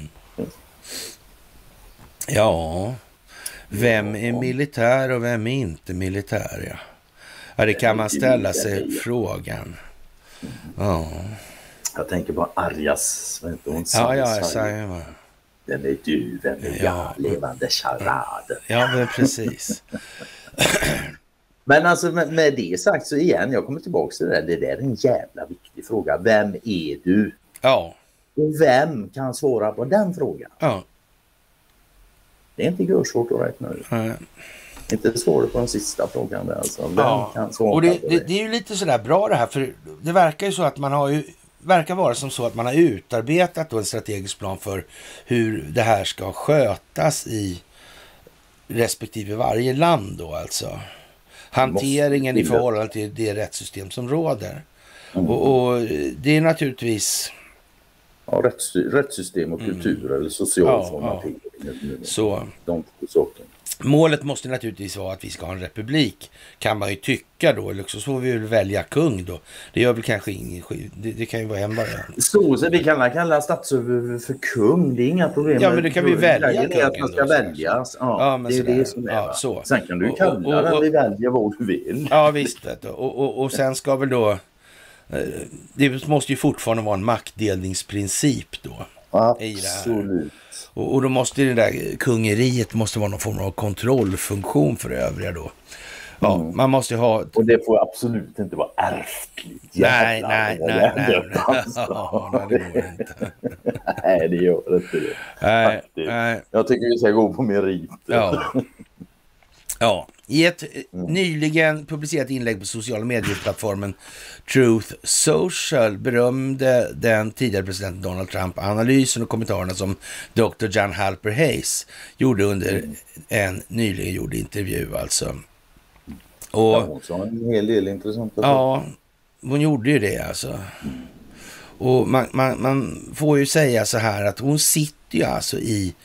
Ja, vem är militär och vem är inte militär? Ja, det kan man ställa sig frågan. Ja.
Jag tänker på Arias, vad heter hon?
Ja, säger man.
Den är du, vem är jag, levande charad.
Ja, men precis.
Men alltså med det sagt så igen, jag kommer tillbaka till det där är en jävla viktig fråga. Vem är du?
Ja.
Och vem kan svara på den frågan?
Ja.
Det är inte svårt att räkna ut. Inte svårt på den sista frågan där alltså. Vem kan svara
och
på
det är ju lite sådär bra det här, för det verkar ju så att man har ju verkar vara som så att man har utarbetat då en strategisk plan för hur det här ska skötas i respektive varje land då alltså. Hanteringen i förhållande till det rättssystem som råder. Och det är naturligtvis...
Ja, rättssystem och kultur eller social formation.
Så.
De två sakerna.
Målet måste naturligtvis vara att vi ska ha en republik, kan man ju tycka då. Eller så får vi väl välja kung då. Det gör väl kanske ingen skit. Det kan ju vara en variant.
Så vi kan kalla statsöverhuvud för kung. Det är inga problem.
Ja, men det kan vi välja kungen.
Att man ska väljas. Ja, men det är det som är. Så. Sen kan du kalla den vi väljer vad du vill.
Ja, visst. Vet du. Och sen ska väl då... Det måste ju fortfarande vara en maktdelningsprincip då.
Absolut.
Och då måste det där kungeriet måste vara någon form av kontrollfunktion för övriga då. Ja, man måste ha...
Och det får absolut inte vara ärftligt.
Nej. Ja, det går inte.
Nej, det gör inte det. Nej. Jag tycker vi ska gå på merit.
Ja, i ett nyligen publicerat inlägg på sociala medieplattformen Truth Social berömde den tidigare presidenten Donald Trump analysen och kommentarerna som Dr. John Halper Hayes gjorde under en nyligen gjord intervju alltså. Och,
hon sa en hel del intressant.
Ja, hon gjorde ju det alltså. Och man får ju säga så här att hon sitter ju alltså i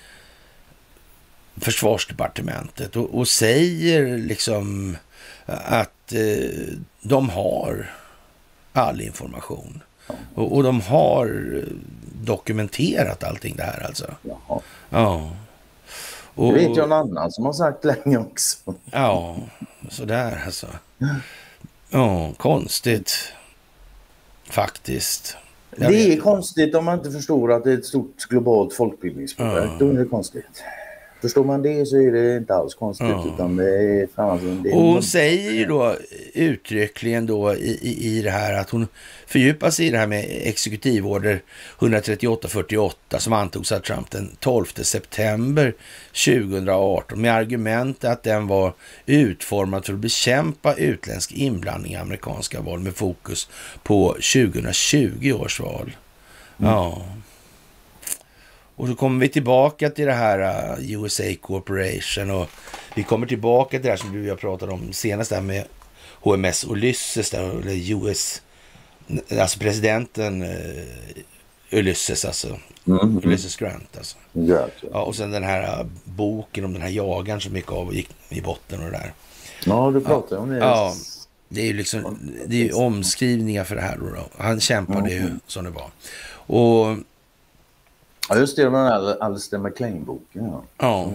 Försvarsdepartementet och säger liksom att de har all information och de har dokumenterat allting det här alltså.
Jaha.
Ja.
Och, det vet jag någon annan som har sagt länge också.
Ja, sådär alltså. Ja, konstigt. Faktiskt.
Det är konstigt om man inte förstår att det är ett stort globalt folkbildningsprojekt. Då är det konstigt. Förstår man det så är det inte alls konstigt utan det är fan...
Och hon säger ju då uttryckligen då i det här att hon fördjupar sig i det här med exekutivorder 13848 som antogs av Trump den 12 september 2018 med argument att den var utformad för att bekämpa utländsk inblandning i amerikanska val med fokus på 2020 års val. Ja. Och så kommer vi tillbaka till det här USA Corporation och vi kommer tillbaka till det här som vi har pratat om senast där med HMS Ulysses där, eller US, alltså presidenten Ulysses alltså. Ulysses Grant alltså. Ja, och sen den här boken om den här jagaren som gick av och gick i botten och det där.
Ja, du pratar om det.
Ja. Det är ju liksom, det är ju omskrivningar för det här då. Han kämpade ju som det var. Och
ja, just det, den här Alistair MacLean-boken.
Ja.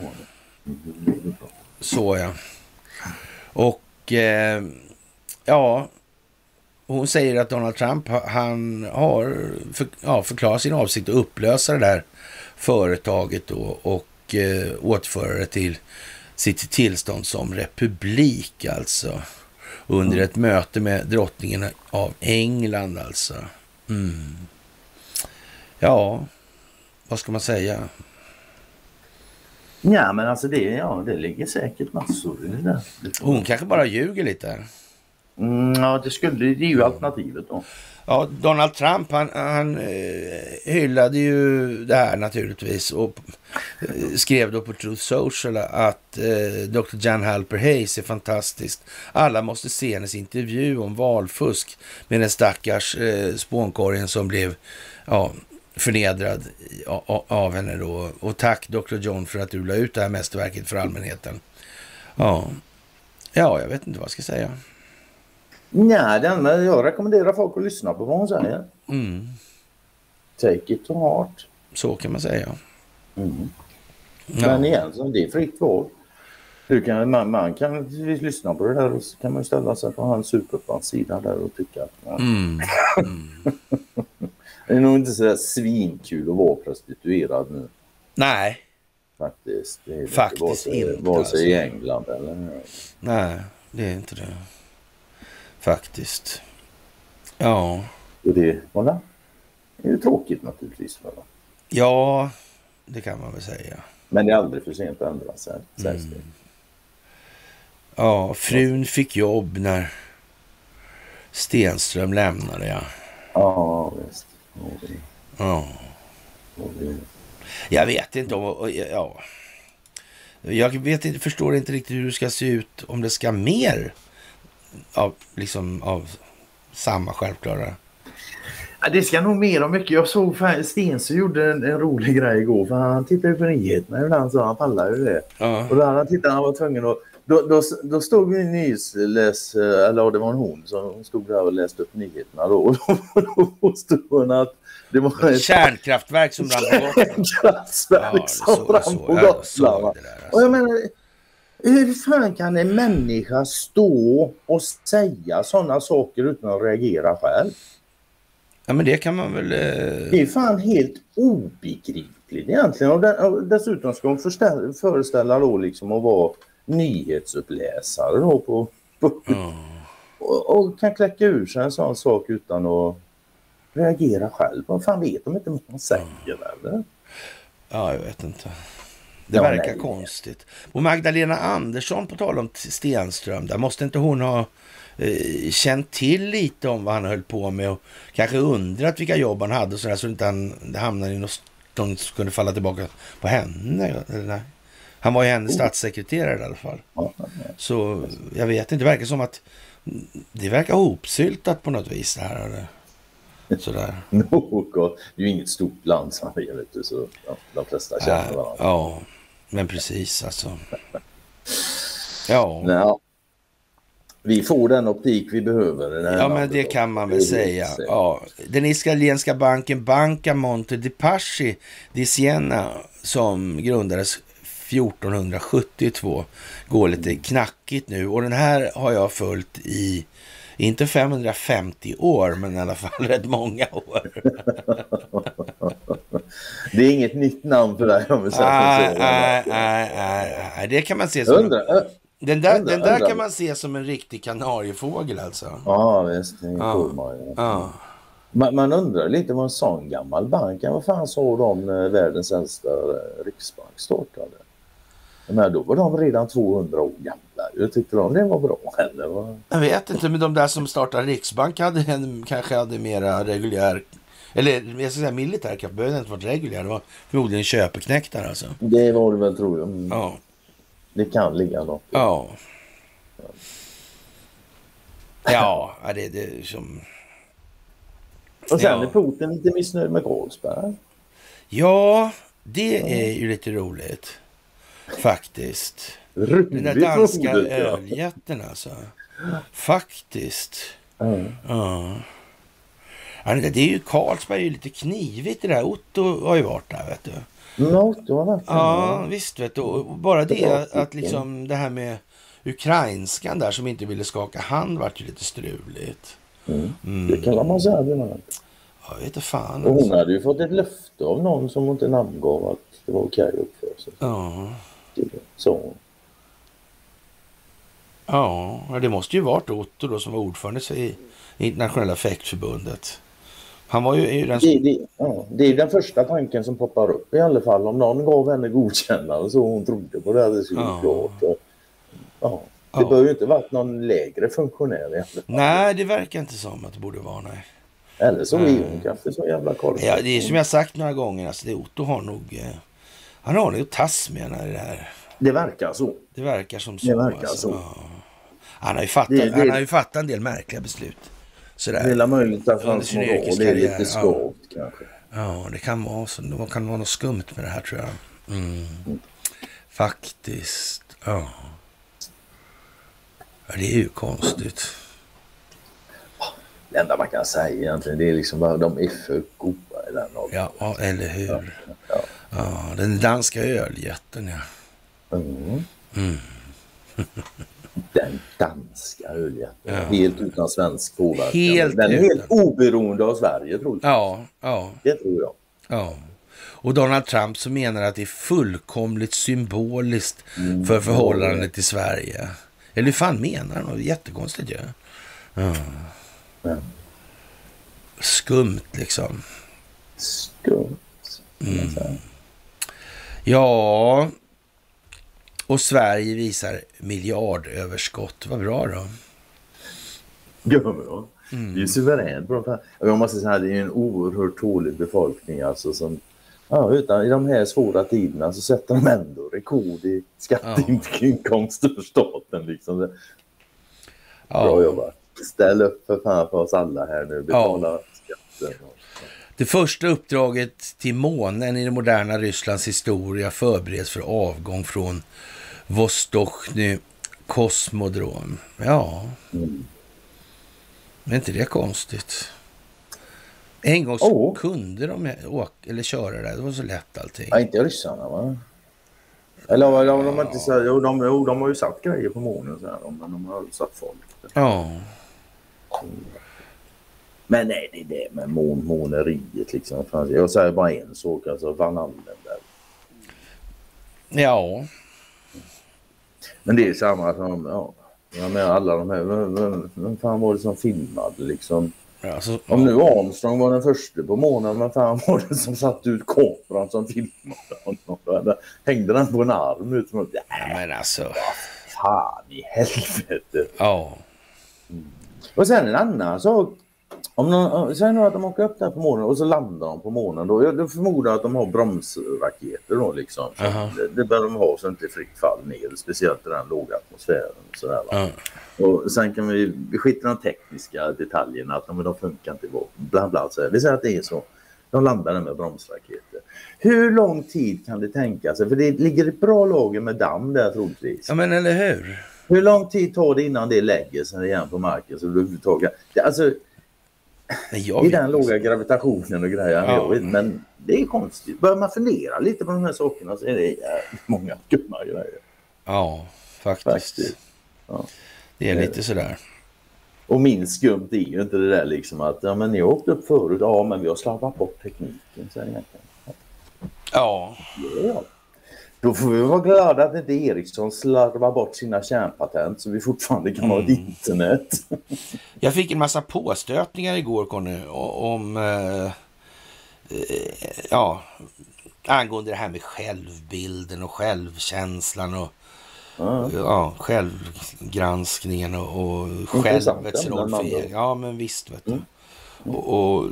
Så ja. Och ja, hon säger att Donald Trump, han har förklarat sin avsikt att upplösa det där företaget då, och återföra det till sitt tillstånd som republik alltså. Under ett möte med drottningen av England alltså. Ja, vad ska man säga?
Ja, men alltså det ligger säkert massor i det där.
Hon kanske bara ljuger lite.
Ja, det är ju alternativet då.
Ja, Donald Trump han hyllade ju det här naturligtvis och skrev då på Truth Social att Dr. Jan Halper Hayes är fantastiskt. Alla måste se hennes intervju om valfusk med den stackars spånkorgen som blev förnedrad av henne då. Och tack Dr. John för att du la ut det här mästerverket för allmänheten. Ja, jag vet inte vad jag ska säga.
Nej, jag rekommenderar folk att lyssna på vad hon säger. Take it to heart.
Så kan man säga.
Men egentligen, det är fritt val. Man kan lyssna på det där och så kan man ställa sig på hans superfanssida där och tycka att det är nog inte så svinkul att vara prostituerad nu.
Nej.
Faktiskt. Det är
faktiskt inte.
Vare sig i England eller...
Nej, det är inte det. Faktiskt. Ja.
Och det är ju tråkigt naturligtvis. För det.
Ja, det kan man väl säga.
Men det är aldrig för sent att ändra sig.
Ja, frun fick jobb när Stenström lämnade, ja.
Ja, visst.
Ja. Jag vet inte om... Jag förstår inte riktigt hur det ska se ut om det ska mer av samma självklara.
Ja, det ska nog mer och mycket. Jag såg Stensö gjorde en rolig grej igår, för han tittade på nyheterna ibland, så han pallade ju det. Och då han var tvungen att... Då stod vi eller det var en hon som stod där och läste upp nyheterna då. Och då stod hon att det var ett
kärnkraftverk som brann på Gotland.
Kärnkraftverk som brann på Gotland. Och jag menar, hur fan kan en människa stå och säga sådana saker utan att reagera själv?
Ja, men det kan man väl...
Det är fan helt obegripligt egentligen. Och dessutom ska hon föreställa då liksom att vara nyhetsuppläsare då och kan kläcka ur sig en sån sak utan att reagera själv. Vad fan vet de inte vad man säger eller?
Ja, jag vet inte. Det verkar konstigt. Och Magdalena Andersson, på tal om Stenström, där måste inte hon ha känt till lite om vad han höll på med och kanske undrat vilka jobb han hade och sådär, så inte han hamnade i något som kunde falla tillbaka på henne eller nej? Han var ju hennes statssekreterare i alla fall. Så jag vet inte, det verkar som att det verkar hopsyltat på något vis det här. Eller? Sådär.
Det är ju inget stort land som vi vet, så de flesta känner varandra.
Ja, men precis alltså. Ja.
Nej, vi får den optik vi behöver.
Ja, men det kan man väl säga. Ja. Den italienska banken Banca Monte dei Paschi di Siena, som grundades 1472, går lite knackigt nu. Och den här har jag följt i inte 550 år, men i alla fall rätt många år.
Det är inget nytt namn för dig, om vi säger.
Nej, det kan man se som... Den där kan man se som en riktig kanariefågel alltså.
Ja, visst. Man undrar lite vad en sån gammal bank, vad fan så de världens äldsta riksbank startade. Men då var de redan 200 år gamla. Jag tyckte det var bra. Eller?
Jag vet inte, men de där som startade Riksbank kanske hade mera reguljär, eller jag ska säga militär, kanske behövde inte vara reguljär. Det var förmodligen köpeknäktar alltså.
Det var det väl, tror jag.
Ja.
Det kan ligga något.
Ja. Ja, det är som...
Och sen är Putin inte missnöjd med Carlsberg.
Ja, det är ju lite roligt. Faktiskt. Den där danska öljätten alltså. Faktiskt. Ja. Det är ju Carlsberg är ju lite knivigt det där. Otto har ju varit där, vet du.
Otto har varit där.
Ja, visst vet du. Och bara det att liksom det här med ukrainskan där som inte ville skaka hand vart ju lite struligt.
Det kan man säga.
Jag vet inte fan.
Och hon hade ju fått ett löfte av någon som inte namngav att det var okej att uppföra sig.
Ja.
Så.
Ja, det måste ju varit Otto då som var ordförande i Internationella fäktförbundet. Han var ju den
det är den första tanken som poppar upp i alla fall. Om någon gav henne godkännande så hon trodde på det. Det skulle klart. Det bör ju inte varit någon lägre funktionär i alla fall. Nej,
det verkar inte som att det borde vara, nej.
Eller så är hon kanske så jävla koll.
Ja, det är som jag sagt några gånger. Alltså, Otto har nog... han har nog tass med det här.
Det verkar så.
Det verkar som så.
Det verkar så.
Ja. Han har ju fattat en del märkliga beslut. Sådär.
Hela möjligt att han små roll är lite skavt kanske.
Ja, det kan vara så. Det kan vara något skumt med det här, tror jag. Faktiskt. Ja. Det är ju konstigt.
Det enda man kan säga egentligen, det är liksom bara de är för goda i den åldern.
Ja, eller hur? Ja, den danska öljätten, ja.
Den danska öljätten. Helt utan svensk påverkan. Den är helt oberoende av Sverige, tror jag.
Ja.
Det tror jag.
Ja. Och Donald Trump som menar att det är fullkomligt symboliskt för förhållandet till Sverige. Eller hur fan menar han? Det är jättekonstigt ju. Ja. Skumt liksom.
Skumt.
Ja. Och Sverige visar miljardöverskott. Vad bra då.
Ja, det är ju suveränt. Jag måste säga att det är en oerhört tålig befolkning alltså som utan i de här svåra tiderna så sätter de ändå rekord i skatteinkomster för staten liksom. Bra jobbat. Ställ upp för oss alla här nu. Betala skatten.
Det första uppdraget till månen i det moderna Rysslands historia förbereds för avgång från Vostochny kosmodrom. Ja. Men inte det konstigt? En gång så kunde de eller köra där. Det var så lätt allting.
Ja, inte ryssarna, va? Eller de inte så, de har ju satt grejer på månen så här, men de har satt folk.
Ja.
Men nej, det är det med måneriet liksom. Jag säger bara en sak, alltså Van Allen där.
Ja.
Men det är samma som, jag menar alla de här, vem fan var det som filmade liksom?
Alltså,
om nu Armstrong var den första på månen, men fan var det som satt ut kameran som filmade honom? Hängde den på en arm ut som
men alltså.
Fan i helvete.
Ja.
Och sen en annan sak. Om någon säger att de åker upp där på månen och så landar de på månen då. Jag förmodar att de har bromsraketer då liksom. Det bör de ha så inte fritt fall ner. Speciellt i den låga atmosfären och sådär. Och sen kan vi skita de tekniska detaljerna att de funkar inte bla bla. Så vi säger att det är så. De landar med bromsraketer. Hur lång tid kan det tänka sig? För det ligger ett bra lager med damm där troligtvis.
Ja men eller hur?
Hur lång tid tar det innan det lägger sig igen på marken? Så alltså, i den låga gravitationen och grejer. Men det är konstigt. Börjar man fundera lite på de här sakerna så är det många skumma grejer.
Ja, faktiskt.
Ja.
Det är lite sådär.
Och min skumt är ju inte det där liksom att men ni har åkt upp förut. Ja, men vi har slarvat bort tekniken. Så
ja.
Då får vi vara glada att inte Ericsson slarvar bort sina kärnpatent så vi fortfarande kan ha ett internet.
Jag fick en massa påstötningar igår, Conny, om angående det här med självbilden och självkänslan och självgranskningen och självets roll för egen. Ja, men visst vet du. Och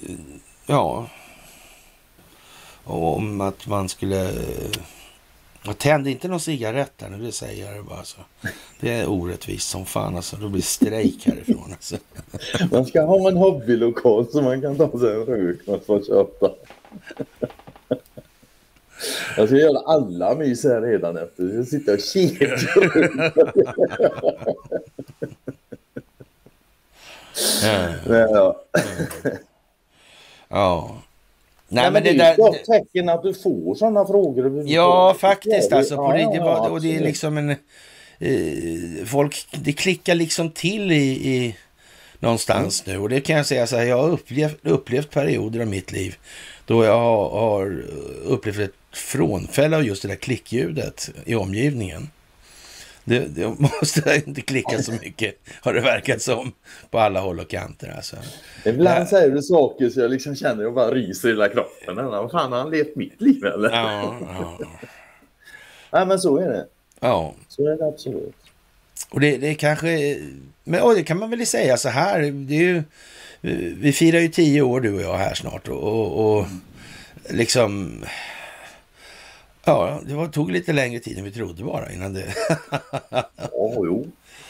om att man skulle tända inte någon cigarett där, nu det säger jag det bara så. Det är orättvist som fan alltså, då blir strejk härifrån alltså.
Man ska ha en hobbylokal så man kan ta sig en rök och få köpa. Jag ska göra alla mys här redan efter. Jag sitter och kikar.
Ja.
Nej, men det är ju ett tecken att du får sådana frågor.
Ja, faktiskt. Alltså, och det är liksom en... folk, det klickar liksom till i någonstans nu. Och det kan jag säga så här, jag har upplevt perioder av mitt liv då jag har upplevt ett frånfälle av just det där klickljudet i omgivningen. Det måste inte klicka så mycket, har det verkat som, på alla håll och kanter. Alltså.
Ibland säger du saker så jag liksom känner att jag bara ryser i hela kroppen. Vad fan, har han levt mitt liv eller?
Ja.
Nej, men så är det.
Ja.
Så är det absolut.
Och det är kanske... Men det kan man väl säga så här. Det är ju, vi firar ju 10 år du och jag här snart. Och liksom... Ja, det tog lite längre tid än vi trodde bara innan det...
Jo.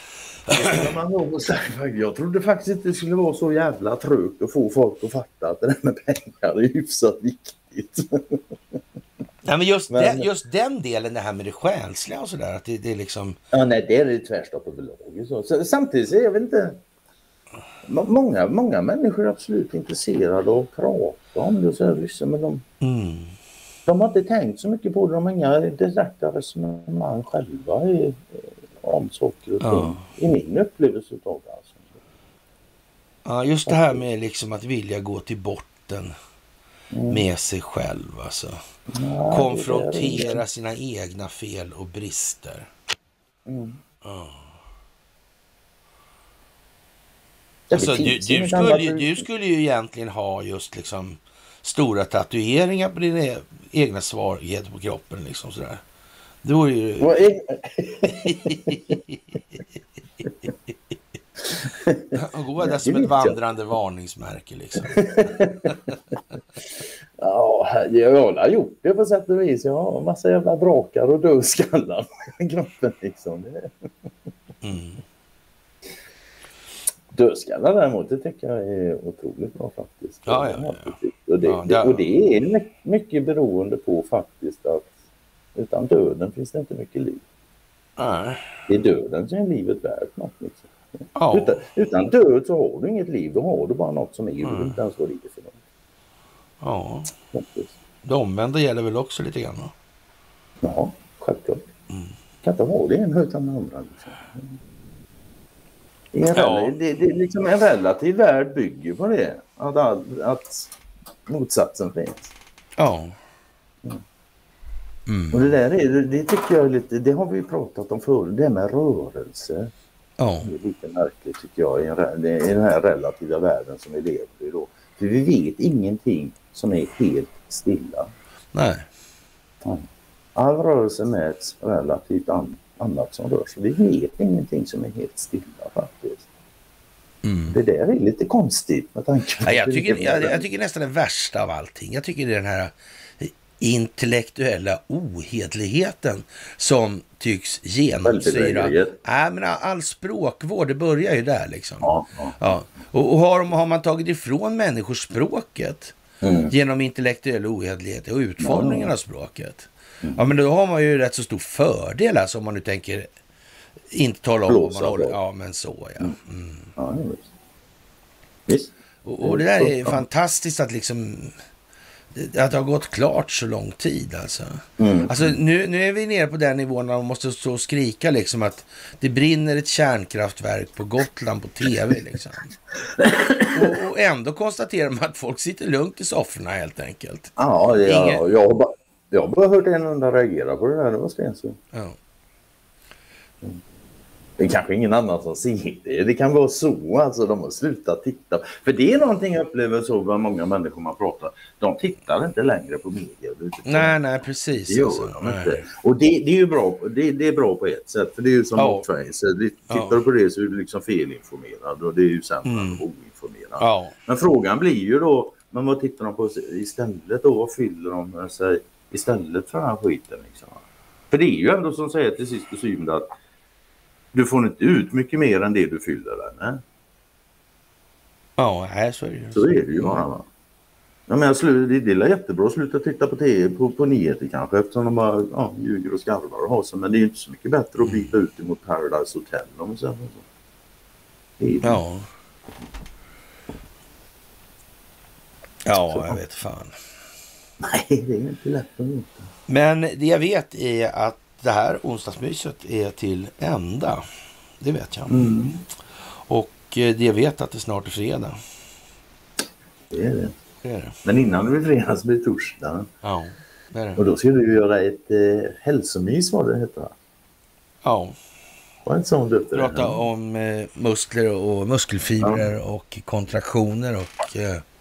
Jag trodde faktiskt inte det skulle vara så jävla trögt att få folk att fatta att det där med pengar är hyfsat viktigt.
Ja, men just den delen, det här med det själsliga och sådär, att det är liksom...
Ja, nej, det är det tvärstopp överlag. Så samtidigt så är jag väl inte... Många människor är absolut intresserade av att prata om det. Så liksom, men de har inte tänkt så mycket på det. De har inga direkta resonemang själva om saker och ting. I min upplevelse av det. Alltså.
Ja, just det här med liksom att vilja gå till botten med sig själv. Alltså. Ja, konfrontera sina egna fel och brister. Alltså, du skulle ju egentligen ha just liksom stora tatueringar på dina egna svagheter på kroppen. Liksom sådär. Det vore ju... Och gå där som ett vandrande varningsmärke liksom.
Ja, jag har gjort det på sätt och vis. Jag har en massa jävla drakar och dödskallar i kroppen liksom. Dödskallar däremot, det tycker jag är otroligt bra faktiskt.
Ja.
Och det är mycket beroende på faktiskt att utan döden finns det inte mycket liv. Det är döden som är livet värt något liksom. Utan död så har du inget liv, då har du bara något som är inte ens vad det är för något.
Ja, det omvända gäller väl också lite grann då?
Ja, självklart. Kan inte ha det en utan den andra liksom. Det är liksom en relativ värld bygger på det. Att motsatsen finns.
Ja.
Och det tycker jag är lite, det har vi pratat om förut, det med rörelse. Det är lite märkligt tycker jag i den här relativa världen som vi lever i då. För vi vet ingenting som är helt stilla.
Nej.
All rörelse mäts relativt annat som rör sig. Vi vet ingenting som är helt stilla faktiskt. Det där är lite konstigt med tanke på
jag tycker nästan det värsta av allting. Jag tycker det är den här intellektuella ohedligheten som tycks genomsyra. Men all språkvård, det börjar ju där liksom. Ja. Och har man tagit ifrån människor språket genom intellektuell ohedlighet och utformningen av språket. Ja, men då har man ju rätt så stor fördel alltså, om man nu tänker inte tala om vad man håller. Ja, men så ja.
Visst.
Och det där är fantastiskt att liksom att det har gått klart så lång tid alltså. Alltså nu är vi nere på den nivån där man måste stå och skrika liksom att det brinner ett kärnkraftverk på Gotland på tv liksom. och ändå konstaterar man att folk sitter lugnt i sofforna helt enkelt.
Ja, jag har bara hört en enda reagera på det där, det var Stensson.
Ja.
Det är kanske ingen annan som ser det. Det kan vara så, alltså de har slutat titta. För det är någonting jag upplever så bland många människor man pratar. De tittar inte längre på media.
Nej, precis.
Det gör de inte. Och det är ju bra, det är bra på ett sätt. För det är ju som tittar du på det så är du liksom felinformerad. Och det är ju sämre än oinformerad. Men frågan blir ju då, men vad tittar de på istället då? Vad fyller de sig istället för den här skiten liksom? För det är ju ändå som säger till sist och syvende att du får inte ut mycket mer än det du fyller där, nej?
Ja, så är det ju.
Så är det ju bara, va? Ja, men det är jättebra att sluta titta på TV, på nyheter kanske, eftersom de bara ljuger och skarvar och har sig. Men det är ju inte så mycket bättre att byta ut emot Paradise Hotel om man säger så.
Ja, jag vet fan.
Nej, det är inte lätt att veta.
Men det jag vet är att det här onsdagsmyset är till ända. Det vet jag. Och det jag vet att det snart är fredag.
Det är det.
Det är det.
Men innan det blir fredag så blir det torsdag.
Ja, det är det.
Och då ska du göra ett hälsomys, vad det heter.
Ja.
Var inte sån döpt det?
Prata om muskler och muskelfibrer och kontraktioner och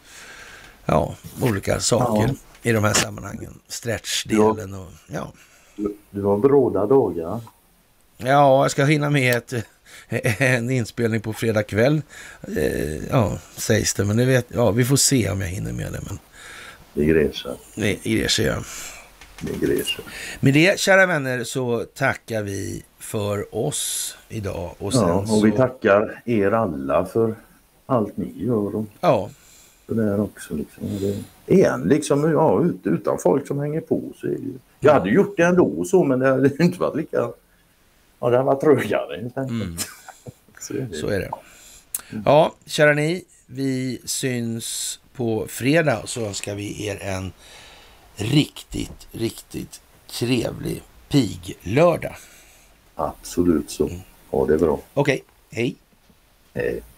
olika saker i de här sammanhangen. Stretchdelen och
Du har bråda dagar.
Ja, jag ska hinna med en inspelning på fredag kväll. Sägs det. Men det vet, vi får se om jag hinner med det. Men
det gräser.
Det gräser, ja.
Det gräser.
Med det, kära vänner, så tackar vi för oss idag. Och sen
och vi tackar er alla för allt ni gör.
Ja.
Det där också liksom. Utan folk som hänger på sig. Jag hade gjort det ändå så, men det hade inte varit lika. Ja, det har varit trögare.
Så är det. Ja, kära ni, vi syns på fredag, så önskar vi er en riktigt, riktigt trevlig piglördag.
Absolut så. Ha det bra.
Okej, hej.
Hej.